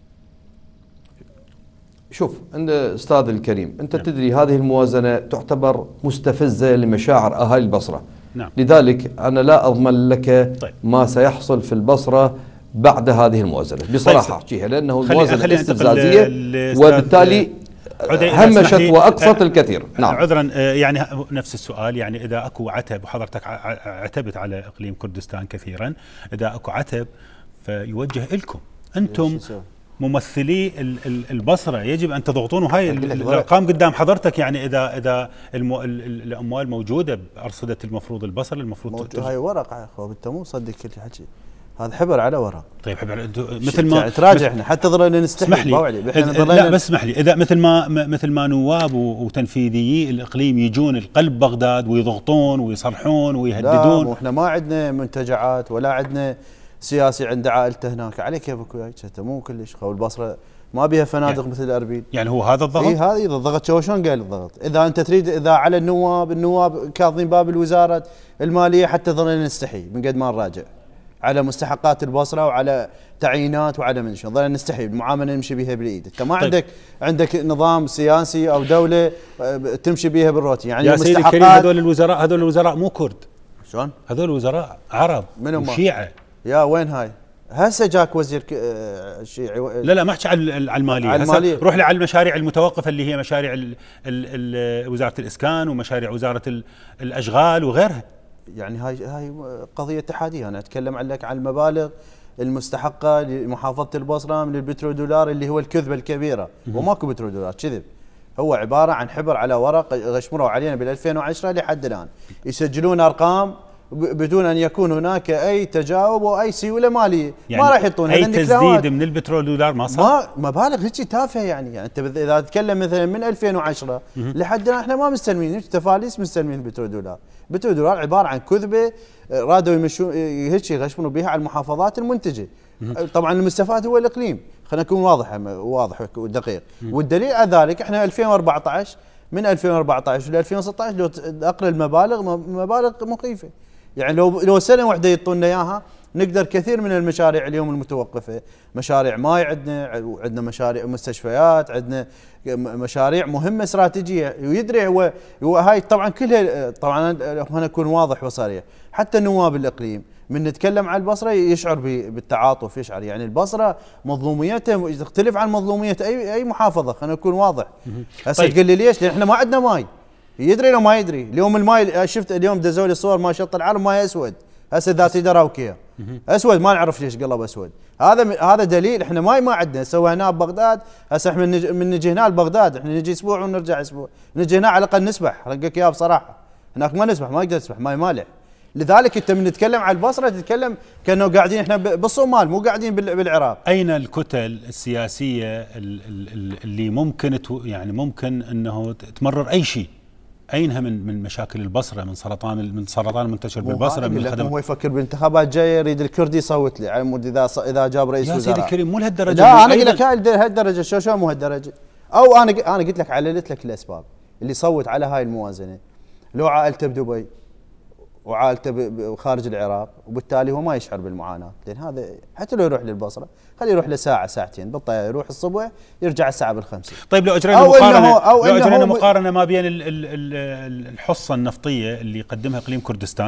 شوف عند أستاذ الكريم، أنت تدري هذه الموازنة تعتبر مستفزة لمشاعر أهالي البصرة.
نعم.
لذلك أنا لا أضمن لك ما سيحصل في البصرة بعد هذه الموازنة بصراحة أحكيها، لأنه الموازنة استفزازية وبالتالي همشت وأقصت الكثير. نعم.
عذرا يعني نفس السؤال، يعني إذا أكو عتب، وحضرتك عتبت على إقليم كردستان كثيرا، إذا أكو عتب فيوجه لكم أنتم ممثلي البصرة، يجب أن تضغطون. وهاي الأرقام قدام حضرتك، يعني إذا الأموال موجودة بأرصدة المفروض البصرة المفروض
هاي ورقة أخو، أنت مو صدق كل حكي، هذا حبر على ورق.
طيب حبر مثل ما
تراجع احنا حتى ظلينا نستحي.
لا بس اسمح لي، اذا مثل ما نواب وتنفيذيي الاقليم يجون القلب بغداد ويضغطون ويصرحون ويهددون.
لا، واحنا ما عندنا منتجعات ولا عندنا سياسي عنده عائلته هناك، عليه كيفك وياي، انت مو كلش. خو البصره ما بيها فنادق يعني مثل اربيل.
يعني هو هذا الضغط؟
اي هذا الضغط. شلون قال الضغط؟ اذا انت تريد، اذا على النواب كاظمين باب الوزاره الماليه حتى ظلنا نستحي من قد ما نراجع على مستحقات البصره وعلى تعيينات وعلى من شو، ظلنا نستحي المعامله نمشي بها بالايد. انت ما
طيب.
عندك نظام سياسي او دوله تمشي بها بالروتين. يعني
يا سيدي الكريم، هذول الوزراء مو كرد.
شلون؟
هذول وزراء عرب وشيعه.
يا وين هاي؟ هسه جاك وزير شيعي.
لا ما احكي على الماليه، روح لي على المشاريع المتوقفه اللي هي مشاريع وزاره الاسكان ومشاريع وزاره الاشغال وغيرها.
يعني هاي قضيه اتحاديه. انا اتكلم لك عن المبالغ المستحقه لمحافظه البصره من البترودولار اللي هو الكذبه الكبيره. وماكو بترودولار، كذب. هو عباره عن حبر على ورق غشمروا علينا بال 2010 لحد الان، يسجلون ارقام بدون ان يكون هناك اي تجاوب واي سيوله ماليه.
يعني
ما راح يحطون
اي تسديد من البترول دولار ما صار.
مبالغ هيك تافهه. يعني انت اذا تتكلم مثلا من 2010 لحد الان احنا ما مستلمين تفاليس، مستلمين البترول دولار. البترول دولار عباره عن كذبه رادوا يمشون هيك يغشمون بها على المحافظات المنتجه. طبعا المستفاد هو الاقليم، خلينا نكون واضح ودقيق. والدليل على ذلك احنا 2014 من 2014 ل 2016 لو اقل المبالغ مبالغ مخيفه. يعني لو سنه واحده يعطونا اياها نقدر كثير من المشاريع اليوم المتوقفه، مشاريع ماي عندنا مشاريع مستشفيات، عندنا مشاريع مهمه استراتيجيه. ويدري هو هاي طبعا كلها. طبعا انا اكون واضح وصريح، حتى نواب الاقليم من نتكلم عن البصره يشعر بالتعاطف، يشعر يعني البصره مظلوميتها تختلف عن مظلوميه اي محافظه. خلينا نكون واضح. هسه
طيب.
تقول لي ليش؟ لان احنا ما عندنا ماي. يدري لو ما يدري. اليوم الماي شفت اليوم دزوا لي صور ما شط العالم ماي اسود. هسه ذاتي دراوكيه اسود، ما نعرف ليش قلب اسود. هذا دليل احنا ماي ما عندنا. سويناه ببغداد. هسه احنا من نجي هنا لبغداد، احنا نجي اسبوع ونرجع اسبوع. نجي هنا على الاقل نسبح، رقك اياها بصراحه. هناك ما نسبح، ما نقدر نسبح، ماي مالح. لذلك انت من نتكلم على البصره تتكلم كانه قاعدين احنا بالصومال، مو قاعدين بالعراق.
اين الكتل السياسيه اللي ممكن يعني ممكن انه تمرر اي شيء؟ اينها من مشاكل البصره، من سرطان منتشر بالبصره، من الخدمات؟
هو يفكر بالانتخابات جايه يريد الكردي يصوت لي على مود اذا جاب رئيس وزراء.
يا سيدي الكريم مو لهالدرجه.
لا انا اقول لك هالدرجه. شو مو هالدرجه؟ او انا قلت لك عللت لك الاسباب اللي صوت على هاي الموازنه. لو عائلته بدبي وعائلته خارج العراق، وبالتالي هو ما يشعر بالمعاناه. لان هذا حتى لو يروح للبصره خليه يروح له ساعتين بالطياره، يروح الصبح يرجع الساعه بالخمسة.
طيب لو اجرينا مقارنه ما بين الحصه النفطيه اللي يقدمها اقليم كردستان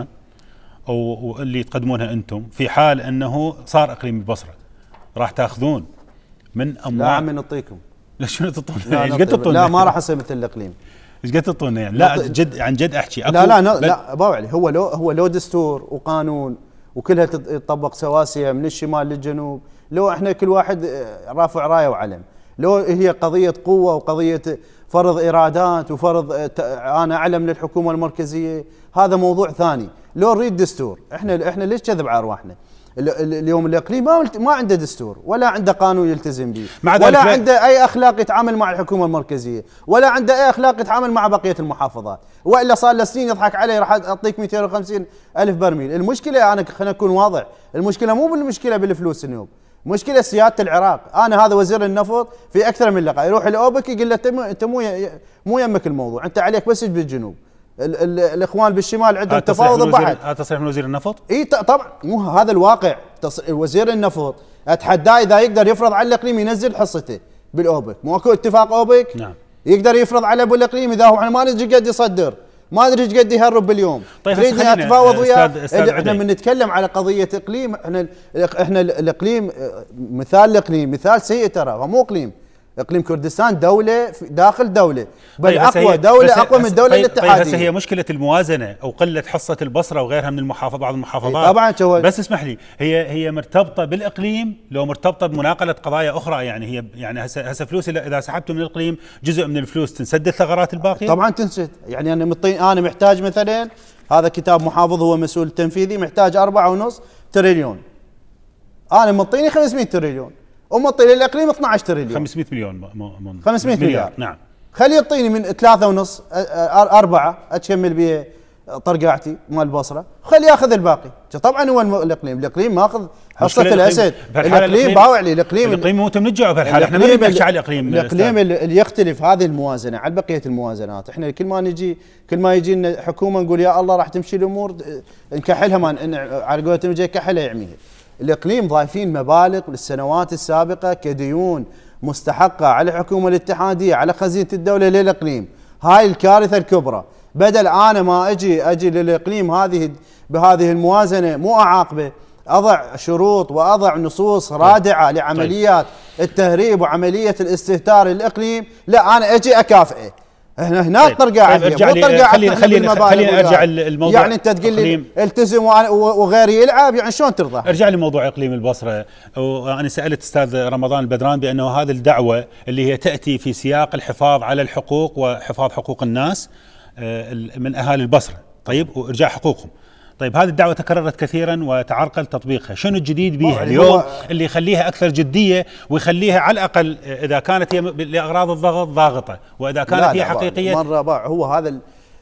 واللي تقدمونها انتم، في حال انه صار اقليم البصره، راح تاخذون من اموال؟
لا عمي نعطيكم.
لا شنو تعطونا؟
ايش قد تعطونا؟ لا ما راح اصير مثل الاقليم.
ايش قد تعطونا يعني؟ لا جد عن جد احكي.
لا ابو علي، هو لو دستور وقانون وكلها تطبق سواسيه من الشمال للجنوب. لو احنا كل واحد رافع رايه وعلم. لو هي قضيه قوه وقضيه فرض ارادات وفرض انا اعلم للحكومه المركزيه، هذا موضوع ثاني. لو نريد دستور، احنا ليش كذب على ارواحنا؟ اليوم الاقليم ما عنده دستور ولا عنده قانون يلتزم به، ولا عنده اي اخلاق يتعامل مع الحكومه المركزيه، ولا عنده اي اخلاق يتعامل مع بقيه المحافظات. والا صار له سنين يضحك علي راح اعطيك 250 الف برميل. المشكله خلينا نكون واضح، المشكله مو بالمشكله بالفلوس اليوم، مشكله سياده العراق. انا هذا وزير النفط في اكثر من لقاء يروح لاوبك يقول له انت مو يمك الموضوع، انت عليك بس بالجنوب. الاخوان بالشمال عندهم تفاوض بحت.
هذا تصريح من وزير النفط؟
اي طبعا مو هذا الواقع. وزير النفط اتحداه اذا يقدر يفرض على الاقليم ينزل حصته بالاوبك. مو اكو اتفاق اوبك؟
نعم.
يقدر يفرض على ابو الاقليم اذا هو احنا ما ندري قد يصدر، ما ندري ايش قد يهرب باليوم.
طيب
تريدني اتفاوض وياه؟ احنا من نتكلم على قضيه اقليم، احنا الاقليم مثال الاقليم مثال سيء ترى، هو مو اقليم. اقليم كردستان دوله داخل دوله، بل اقوى دوله، اقوى من الدوله الاتحاديه.
طيب هسه هي مشكله الموازنه او قله حصه البصره وغيرها من بعض المحافظات.
طبعا
بس اسمح لي، هي مرتبطه بالاقليم لو مرتبطه بمناقله قضايا اخرى. يعني هي يعني هسه فلوس اذا سحبته من الاقليم جزء من الفلوس تنسد الثغرات الباقيه؟
طبعا تنسد. يعني انا محتاج مثلا، هذا كتاب محافظ هو مسؤول التنفيذي، محتاج 4.5 تريليون. انا مطيني 500 تريليون ومطي للاقليم 12 تريليون.
500 مليون
500 مليار.
نعم.
خليه يعطيني من 3.5 4 اتكمل بيه طرقاعتي مال البصره، خليه ياخذ الباقي. طبعا هو الاقليم ماخذ حصه الاسد، الاقليم باوع لي، الاقليم
موت من الجوع بهالحاله. احنا ما نحكي على
الاقليم اللي يختلف هذه الموازنه عن بقيه الموازنات. احنا كل ما يجي لنا حكومه نقول يا الله راح تمشي الامور نكحلها، ما على قولتهم جاي كحلها يعميها. الاقليم ضايفين مبالغ للسنوات السابقه كديون مستحقه على الحكومه الاتحاديه على خزينه الدوله للاقليم. هاي الكارثه الكبرى. بدل انا ما اجي للاقليم بهذه الموازنه مو اعاقبه، اضع شروط واضع نصوص رادعه لعمليات التهريب وعمليه الاستهتار للاقليم، لا انا اجي اكافئه. هناك طرقاعه، مو طرقاعه.
خلينا ارجع الموضوع.
يعني انت تقول لي التزم وغيري يلعب، يعني شلون ترضى؟
ارجع لموضوع اقليم البصره. وانا سالت استاذ رمضان البدران بانه هذه الدعوه اللي هي تاتي في سياق الحفاظ على الحقوق وحفاظ حقوق الناس من اهالي البصره، طيب، وارجاع حقوقهم. طيب هذه الدعوة تكررت كثيرا وتعرقل تطبيقها، شنو الجديد بها اليوم اللي يخليها أكثر جدية ويخليها على الأقل إذا كانت هي لأغراض الضغط ضاغطة، وإذا كانت هي حقيقية
مرة باع. هو هذا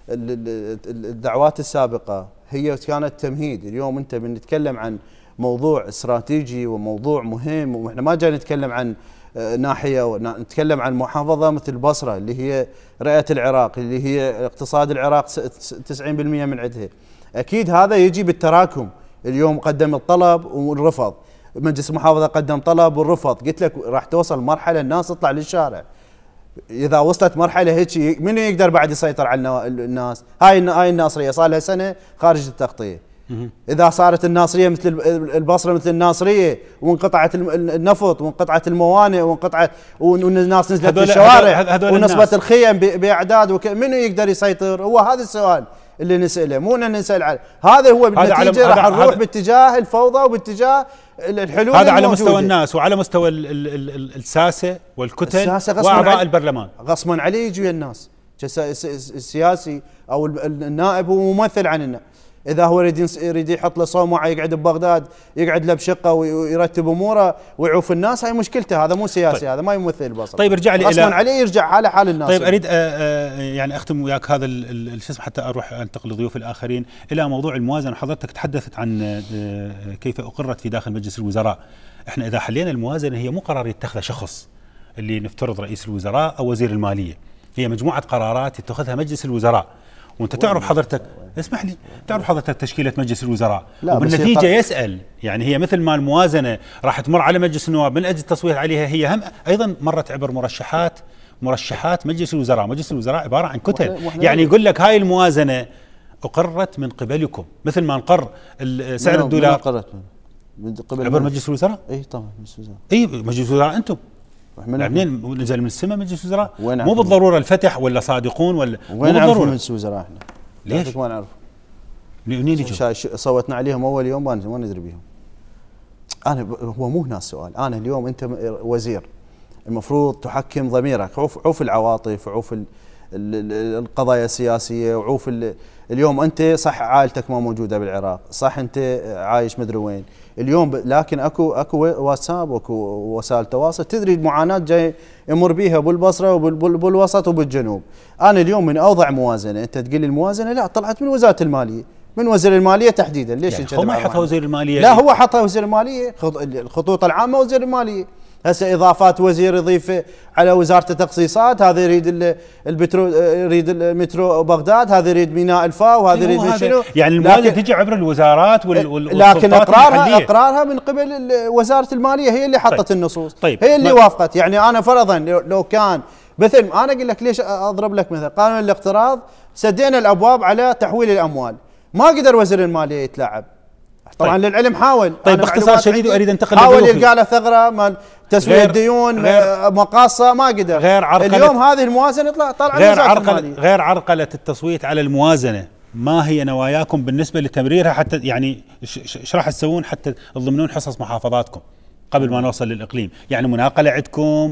الدعوات السابقة هي كانت تمهيد. اليوم أنت بنتكلم عن موضوع استراتيجي وموضوع مهم، وإحنا ما جاي نتكلم عن ناحية، نتكلم عن محافظة مثل البصرة اللي هي رئة العراق، اللي هي اقتصاد العراق 90% من عندها. أكيد هذا يجي بالتراكم. اليوم قدم الطلب والرفض، مجلس المحافظة قدم طلب والرفض. قلت لك راح توصل مرحلة الناس تطلع للشارع. إذا وصلت مرحلة هيك من يقدر بعد يسيطر على الناس؟ هاي الناصرية صار لها سنة خارج التغطية. إذا صارت الناصرية مثل البصرة مثل الناصرية وانقطعت النفط وانقطعت الموانئ والناس نزلت للشوارع ونصبت الخيم بأعداد، منو يقدر يسيطر؟ هو هذا السؤال اللي نسأله، مو نسأل على هذا. هو بالنتيجة راح نروح باتجاه الفوضى وباتجاه الحلول.
هذا على مستوى الناس وعلى مستوى الساسة والكتل وأعضاء البرلمان.
غصبا عليه يجوا الناس. السياسي أو النائب هو ممثل عن الناس. إذا هو يريد يحط له صومعة يقعد ببغداد، يقعد له بشقة ويرتب أموره ويعوف الناس، هاي مشكلته. هذا مو سياسي. طيب. هذا ما يمثل البصره.
طيب ارجع لي
غصبا عليه يرجع حاله حال الناس.
طيب اريد يعني اختم وياك هذا شو اسمه حتى اروح انتقل لضيوف الاخرين الى موضوع الموازنه. حضرتك تحدثت عن كيف اقرت في داخل مجلس الوزراء. احنا اذا حلينا الموازنه هي مو قرار يتخذه شخص اللي نفترض رئيس الوزراء او وزير الماليه، هي مجموعه قرارات يتخذها مجلس الوزراء. وانت تعرف حضرتك، اسمح لي، تعرف حضرتك تشكيله مجلس الوزراء، وبالنتيجه يسال. يعني هي مثل ما الموازنه راح تمر على مجلس النواب من اجل التصويت عليها، هي هم ايضا مرت عبر مرشحات مجلس الوزراء. مجلس الوزراء عباره عن كتل، يعني يقول لك هاي الموازنه اقرت من قبلكم، مثل ما نقر سعر الدولار.
اقرت من قبل
عبر مجلس الوزراء؟
اي طبعا مجلس الوزراء.
اي مجلس الوزراء انتم منين نزل من السماء مجلس الوزراء؟ مو بالضروره الفتح ولا صادقون ولا مو بالضروره
مجلس الوزراء. احنا
ليش
ما نعرف؟
منين يجوا؟
صوتنا عليهم اول يوم ما ندري بيهم. انا هو مو هنا السؤال. انا اليوم انت وزير، المفروض تحكم ضميرك، عوف العواطف وعوف القضايا السياسيه وعوف اليوم انت صح عائلتك ما موجوده بالعراق، صح انت عايش مدري وين اليوم، لكن اكو واتساب واكو وسائل تواصل تدري المعاناه جاي يمر بيها بالبصره وبالوسط وبالجنوب. انا اليوم من اوضع موازنه، انت تقول لي الموازنه لا طلعت من وزاره الماليه، من وزير الماليه تحديدا. ليش
يعني هو ما حطها وزير الماليه؟
لا هو حطها وزير الماليه، الخطوط العامه وزير الماليه. هسه اضافات وزير يضيف على وزاره التخصيصات، هذا يريد البترول، يريد المترو بغداد، هذا يريد ميناء الفا، وهذا يريد من شنو.
يعني الموازنه تجي عبر الوزارات
لكن اقرارها من قبل وزاره الماليه هي اللي حطت النصوص.
طيب
هي اللي وافقت. يعني انا فرضا لو كان مثل انا اقول لك ليش اضرب لك مثل قانون الاقتراض، سدينا الابواب على تحويل الاموال، ما قدر وزير الماليه يتلاعب. طبعا للعلم حاول.
طيب باختصار شديد اريد انتقل
حاول يلقى له ثغره مال تسويه الديون مقاصه، ما قدر.
غير عرقلة
اليوم هذه الموازنه طلع
غير عرقله التصويت على الموازنه. ما هي نواياكم بالنسبه لتمريرها؟ حتى يعني ايش راح تسوون حتى تضمنون حصص محافظاتكم قبل ما نوصل للاقليم؟ يعني مناقله عندكم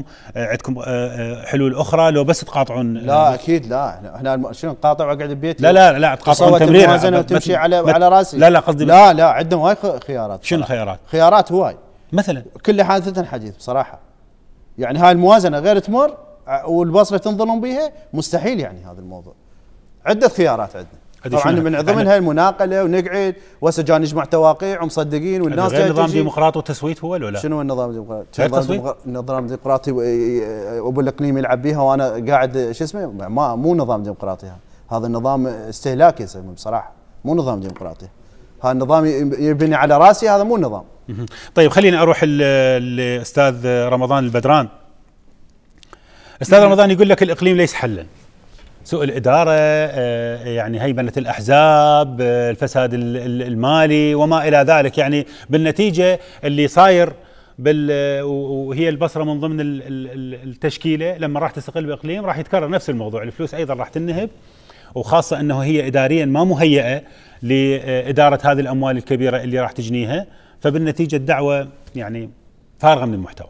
حلول اخرى لو بس تقاطعون؟
لا اكيد لا، احنا شنو نقاطع واقعد ببيتي؟
لا تقاطعون تمريرها
وتمشي على راسي.
لا قصدي
لا عندهم هاي خيارات.
شنو الخيارات؟
خيارات هواي
مثلا
كل حادثه حديث بصراحه. يعني هاي الموازنه غير تمر والبصره تنظلم بها مستحيل. يعني هذا الموضوع عده خيارات عندنا. طبعا من ضمنها المناقله ونقعد وهسه جاي نجمع تواقيع ومصدقين والناس
غير نظام ديمقراطي وتصويت هو ولا لا؟
شنو النظام الديمقراطي؟
غير تصويت؟
نظام ديمقراطي ابو الاقليم يلعب بيها وانا قاعد شو اسمه مو نظام ديمقراطي هذا النظام استهلاكي يسمونه بصراحه مو نظام ديمقراطي. هذا النظام يبني على راسي هذا مو نظام.
طيب خليني اروح الاستاذ رمضان البدران. استاذ رمضان يقول لك الاقليم ليس حلا. سوء الإدارة، يعني هيمنة الأحزاب، الفساد المالي وما إلى ذلك. يعني بالنتيجة اللي صاير وهي البصرة من ضمن التشكيلة لما راح تستقل بإقليم راح يتكرر نفس الموضوع، الفلوس أيضا راح تنهب، وخاصة أنه هي إداريا ما مهيئة لإدارة هذه الأموال الكبيرة اللي راح تجنيها، فبالنتيجة الدعوة يعني فارغة من المحتوى.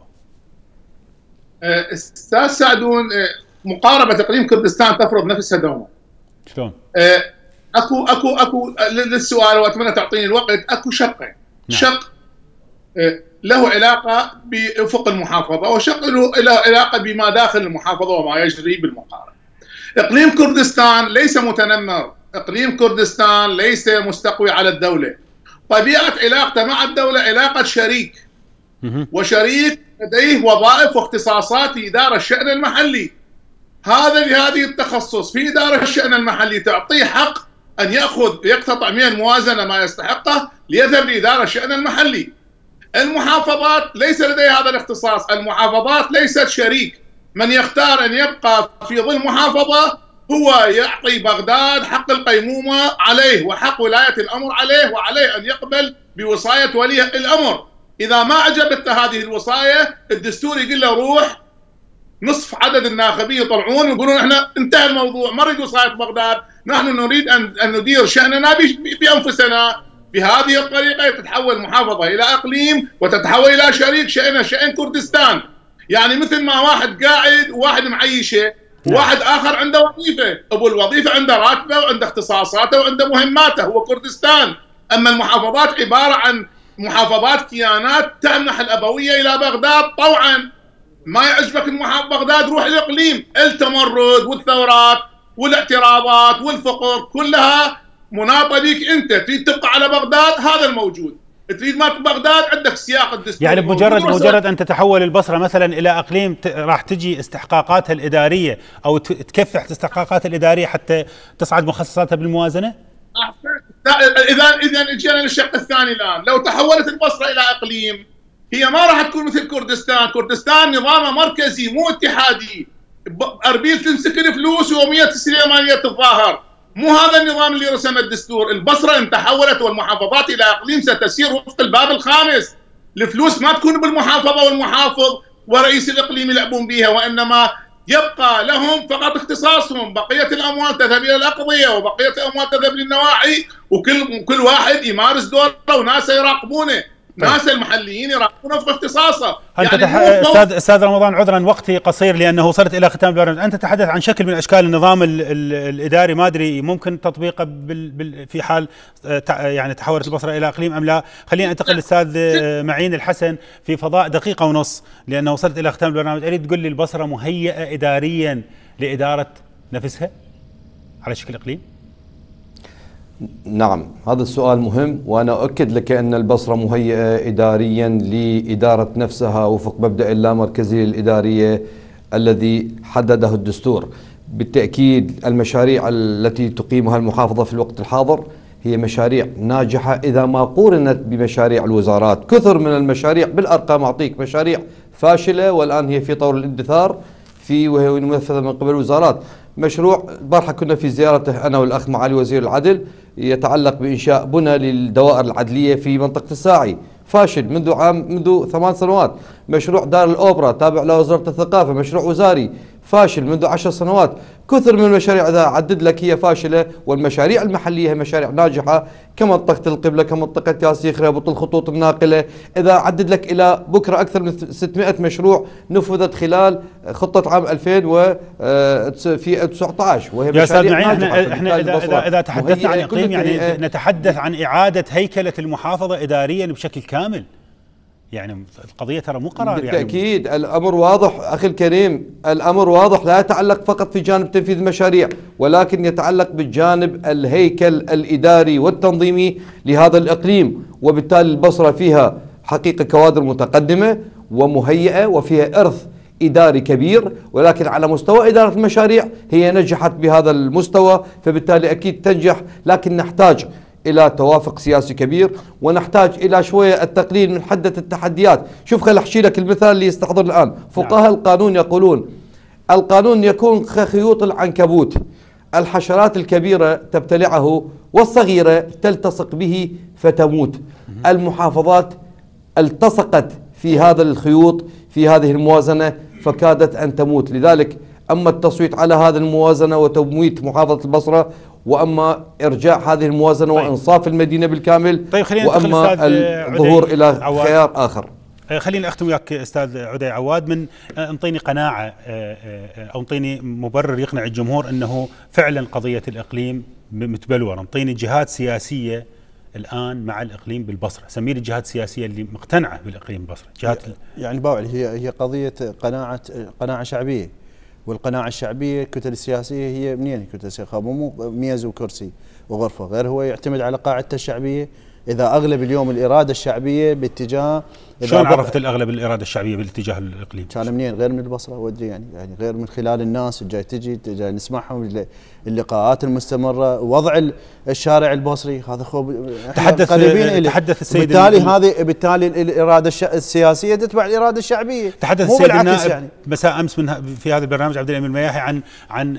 أستاذ سعدون، مقاربة اقليم كردستان تفرض نفسها دوما.
شلون؟
اكو للسؤال واتمنى تعطيني الوقت. اكو شقين، شق له علاقة بأفق المحافظة وشق له علاقة بما داخل المحافظة وما يجري بالمقارنة. اقليم كردستان ليس متنمر، اقليم كردستان ليس مستقوي على الدولة. طبيعة علاقته مع الدولة علاقة شريك، وشريك لديه وظائف واختصاصات في إدارة الشأن المحلي. هذا لهذه التخصص في إدارة الشأن المحلي تعطيه حق أن يقتطع من الموازنة ما يستحقه ليذهب لإدارة الشأن المحلي. المحافظات ليس لديها هذا الاختصاص، المحافظات ليست شريك. من يختار أن يبقى في ظل محافظة هو يعطي بغداد حق القيمومة عليه وحق ولاية الأمر عليه، وعليه أن يقبل بوصاية ولي الأمر. إذا ما عجبته هذه الوصاية الدستور يقول له روح، نصف عدد الناخبين يطلعون يقولون احنا انتهى الموضوع، ما نريد وصاية بغداد، نحن نريد ان ندير شأننا بانفسنا. بهذه الطريقة تتحول محافظة الى اقليم وتتحول الى شريك شأنها شأن كردستان. يعني مثل ما واحد قاعد وواحد معيشه وواحد اخر عنده وظيفة، ابو الوظيفة عنده راتبه وعنده اختصاصاته وعنده مهماته، هو كردستان. اما المحافظات عبارة عن محافظات كيانات تمنح الابوية الى بغداد طوعا. ما يعجبك بغداد روح الاقليم. التمرد والثورات والاعتراضات والفقر كلها مناطه بك انت، تريد تبقى على بغداد هذا الموجود، تريد ما تبقى بغداد عندك سياق الدستور.
يعني بمجرد ان تتحول البصره مثلا الى اقليم راح تجي استحقاقاتها الاداريه او تكفح استحقاقاتها الاداريه حتى تصعد مخصصاتها بالموازنه؟
اذا اجينا للشق الثاني الان، لو تحولت البصره الى اقليم هي ما راح تكون مثل كردستان. كردستان نظامه مركزي مو اتحادي، اربيل تمسك الفلوس ويوميا سليمانيه تتظاهر. مو هذا النظام اللي رسم الدستور. البصره ان تحولت والمحافظات الى اقليم ستسير وفق الباب الخامس. الفلوس ما تكون بالمحافظه والمحافظ ورئيس الاقليم يلعبون بها، وانما يبقى لهم فقط اختصاصهم، بقيه الاموال تذهب الى الاقضيه وبقيه الاموال تذهب للنواحي، وكل واحد يمارس دوره وناس يراقبونه. ناس المحليين يراقبونه في اختصاصه.
انت
يعني
استاذ رمضان عذرا وقتي قصير لانه وصلت الى ختام البرنامج. انت تتحدث عن شكل من اشكال النظام الاداري، ما ادري ممكن تطبيقه في حال يعني تحولت البصره الى اقليم ام لا. خلينا انتقل للاستاذ معين الحسن في فضاء دقيقه ونص لانه وصلت الى ختام البرنامج. اريد تقول لي البصره مهيئه اداريا لاداره نفسها على شكل اقليم؟
نعم، هذا السؤال مهم، وأنا أؤكد لك أن البصرة مهيئة إداريا لإدارة نفسها وفق مبدأ اللامركزية الإدارية الذي حدده الدستور. بالتأكيد المشاريع التي تقيمها المحافظة في الوقت الحاضر هي مشاريع ناجحة إذا ما قورنت بمشاريع الوزارات. كثر من المشاريع بالأرقام أعطيك مشاريع فاشلة والآن هي في طور الاندثار وهي منفذة من قبل الوزارات. مشروع البارحة كنا في زيارته أنا والأخ معالي وزير العدل يتعلق بإنشاء بنى للدوائر العدلية في منطقة الساعي، فاشل منذ 8 سنوات. مشروع دار الأوبرا تابع لوزارة الثقافة مشروع وزاري فاشل منذ 10 سنوات. كثر من المشاريع إذا عدد لك هي فاشلة، والمشاريع المحلية هي مشاريع ناجحة كمنطقة القبلة كمنطقة ياسيخ رابط الخطوط الناقلة. إذا عدد لك إلى بكرة أكثر من 600 مشروع نفذت خلال خطة عام 2019 وهي مشاريع ناجحة.
احنا إذا تحدثنا عن إقليم يعني نتحدث عن إعادة هيكلة المحافظة إداريا بشكل كامل. يعني القضيه ترى مو قرار
بالتاكيد يعني الامر واضح اخي الكريم، الامر واضح لا يتعلق فقط في جانب تنفيذ المشاريع، ولكن يتعلق بالجانب الهيكل الاداري والتنظيمي لهذا الاقليم، وبالتالي البصره فيها حقيقه كوادر متقدمه ومهيئه وفيها ارث إداري كبير، ولكن على مستوى إدارة المشاريع هي نجحت بهذا المستوى، فبالتالي أكيد تنجح، لكن نحتاج إلى توافق سياسي كبير، ونحتاج إلى شوية التقليل من حدة التحديات. شوف خل أحكي لك المثال اللي يستحضر الآن. فقهاء القانون يقولون القانون يكون كخيوط العنكبوت، الحشرات الكبيرة تبتلعه والصغيرة تلتصق به فتموت. المحافظات التصقت في هذا الخيوط في هذه الموازنة فكادت أن تموت. لذلك أما التصويت على هذه الموازنة وتمويت محافظة البصرة، وأما إرجاع هذه الموازنة وإنصاف المدينة بالكامل، وأما الظهور إلى خيار آخر.
خليني أختم وياك أستاذ عدي عواد، من انطيني قناعة أو انطيني مبرر يقنع الجمهور أنه فعلا قضية الإقليم متبلورة. انطيني جهات سياسية الآن مع الإقليم بالبصرة، سمير الجهات السياسية اللي مقتنعة بالإقليم بالبصرة. جهات
يعني باوعي هي قضية قناعة شعبية، والقناعة الشعبية الكتل السياسية هي منين الكتل السياسية؟ مو ميز وكرسي وغرفة، غير هو يعتمد على قاعدته الشعبية. إذا أغلب اليوم الإرادة الشعبية باتجاه،
شلون عرفت الأغلب الإرادة الشعبية بالاتجاه الإقليم؟
كان منين؟ غير من البصرة ودري يعني غير من خلال الناس الجاي جاي نسمعهم، اللقاءات المستمرة، وضع الشارع البصري هذا
تحدث السيد
بالتالي الإرادة السياسية تتبع الإرادة الشعبية.
تحدث السيد النائب يعني مساء أمس في هذا البرنامج عبد الأمين المياحي عن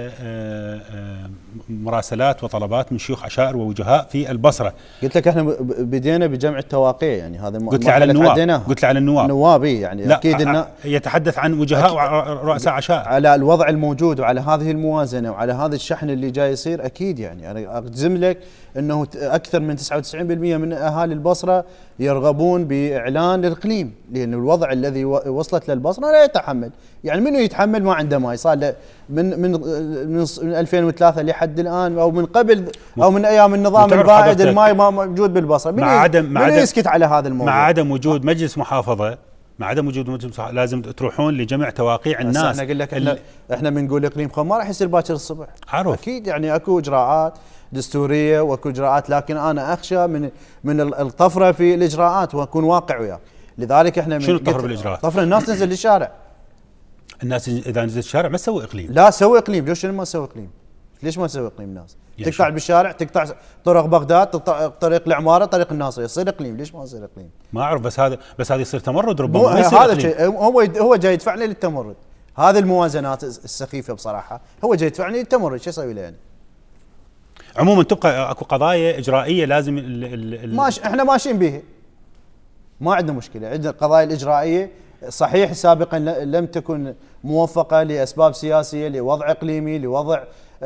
مراسلات وطلبات من شيوخ عشائر ووجهاء في البصرة.
قلت لك احنا بدينا بجمع التواقيع، يعني هذا
قلت لي على النواب، قلت لي على النواب
يعني
لا أكيد يتحدث عن وجهاء ورؤساء عشائر
على الوضع الموجود وعلى هذه الموازنة وعلى هذا الشحن اللي جاي يصير. أكيد يعني أنا أجزم لك أنه أكثر من 99% من أهالي البصرة يرغبون بإعلان الإقليم، لأن الوضع الذي وصلت للبصرة لا يتحمل. يعني منو يتحمل ما عنده ماء؟ صار له من 2003 لحد الآن، أو من قبل أو من أيام النظام البائد الماء ما موجود بالبصرة.
مع عدم
يسكت على هذا الموضوع؟
مع عدم وجود مجلس محافظة، لازم تروحون لجمع تواقيع الناس.
احنا اقول لك احنا بنقول اقليم خام ما راح يصير باكر الصبح.
عارف
اكيد يعني اكو اجراءات دستوريه واكو اجراءات، لكن انا اخشى من الطفره في الاجراءات، واكون واقع وياك. لذلك احنا
شنو الطفره بالاجراءات؟
طفره الناس تنزل للشارع.
الناس اذا نزلت الشارع ما تسوي اقليم.
لا سوي اقليم. ليش ما تسوي اقليم؟ ليش ما تسوي اقليم الناس؟ تقطع بالشارع، تقطع طرق بغداد، طريق العماره، طريق الناصريه، يصير اقليم. ليش ما يصير اقليم؟
ما اعرف، بس هذا يصير تمرد ربما. ما
يصير هذا شيء هو جاي يدفعني للتمرد. هذه الموازنات السخيفه بصراحه هو جاي يدفعني للتمرد، شو اسوي له يعني؟
عموما تبقى اكو قضايا اجرائيه لازم
احنا ماشيين بها، ما عندنا مشكله. عندنا القضايا الاجرائيه صحيح سابقا لم تكن موفقه لاسباب سياسيه، لوضع اقليمي، لوضع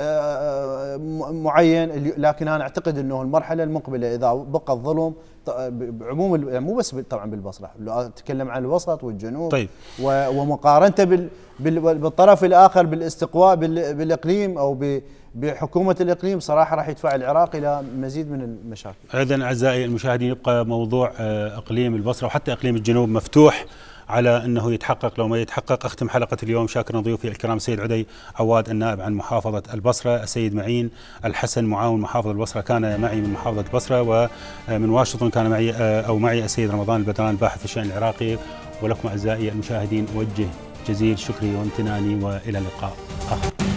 معين، لكن انا اعتقد انه المرحله المقبله اذا بقى الظلم بعموم مو بس طبعا بالبصره، اتكلم عن الوسط والجنوب.
طيب.
ومقارنته بالطرف الاخر بالاستقواء بالاقليم او بحكومه الاقليم، صراحه راح يدفع العراق الى مزيد من المشاكل.
ايضا اعزائي المشاهدين يبقى موضوع اقليم البصره وحتى اقليم الجنوب مفتوح على انه يتحقق. لو ما يتحقق اختم حلقه اليوم شاكرا ضيوفي الكرام السيد عدي عواد النائب عن محافظه البصره، السيد معين الحسن معاون محافظ البصره كان معي من محافظه البصره، ومن واشنطن كان معي السيد رمضان البدران الباحث في الشان العراقي. ولكم اعزائي المشاهدين اوجه جزيل شكري وامتناني والى لقاء اخر.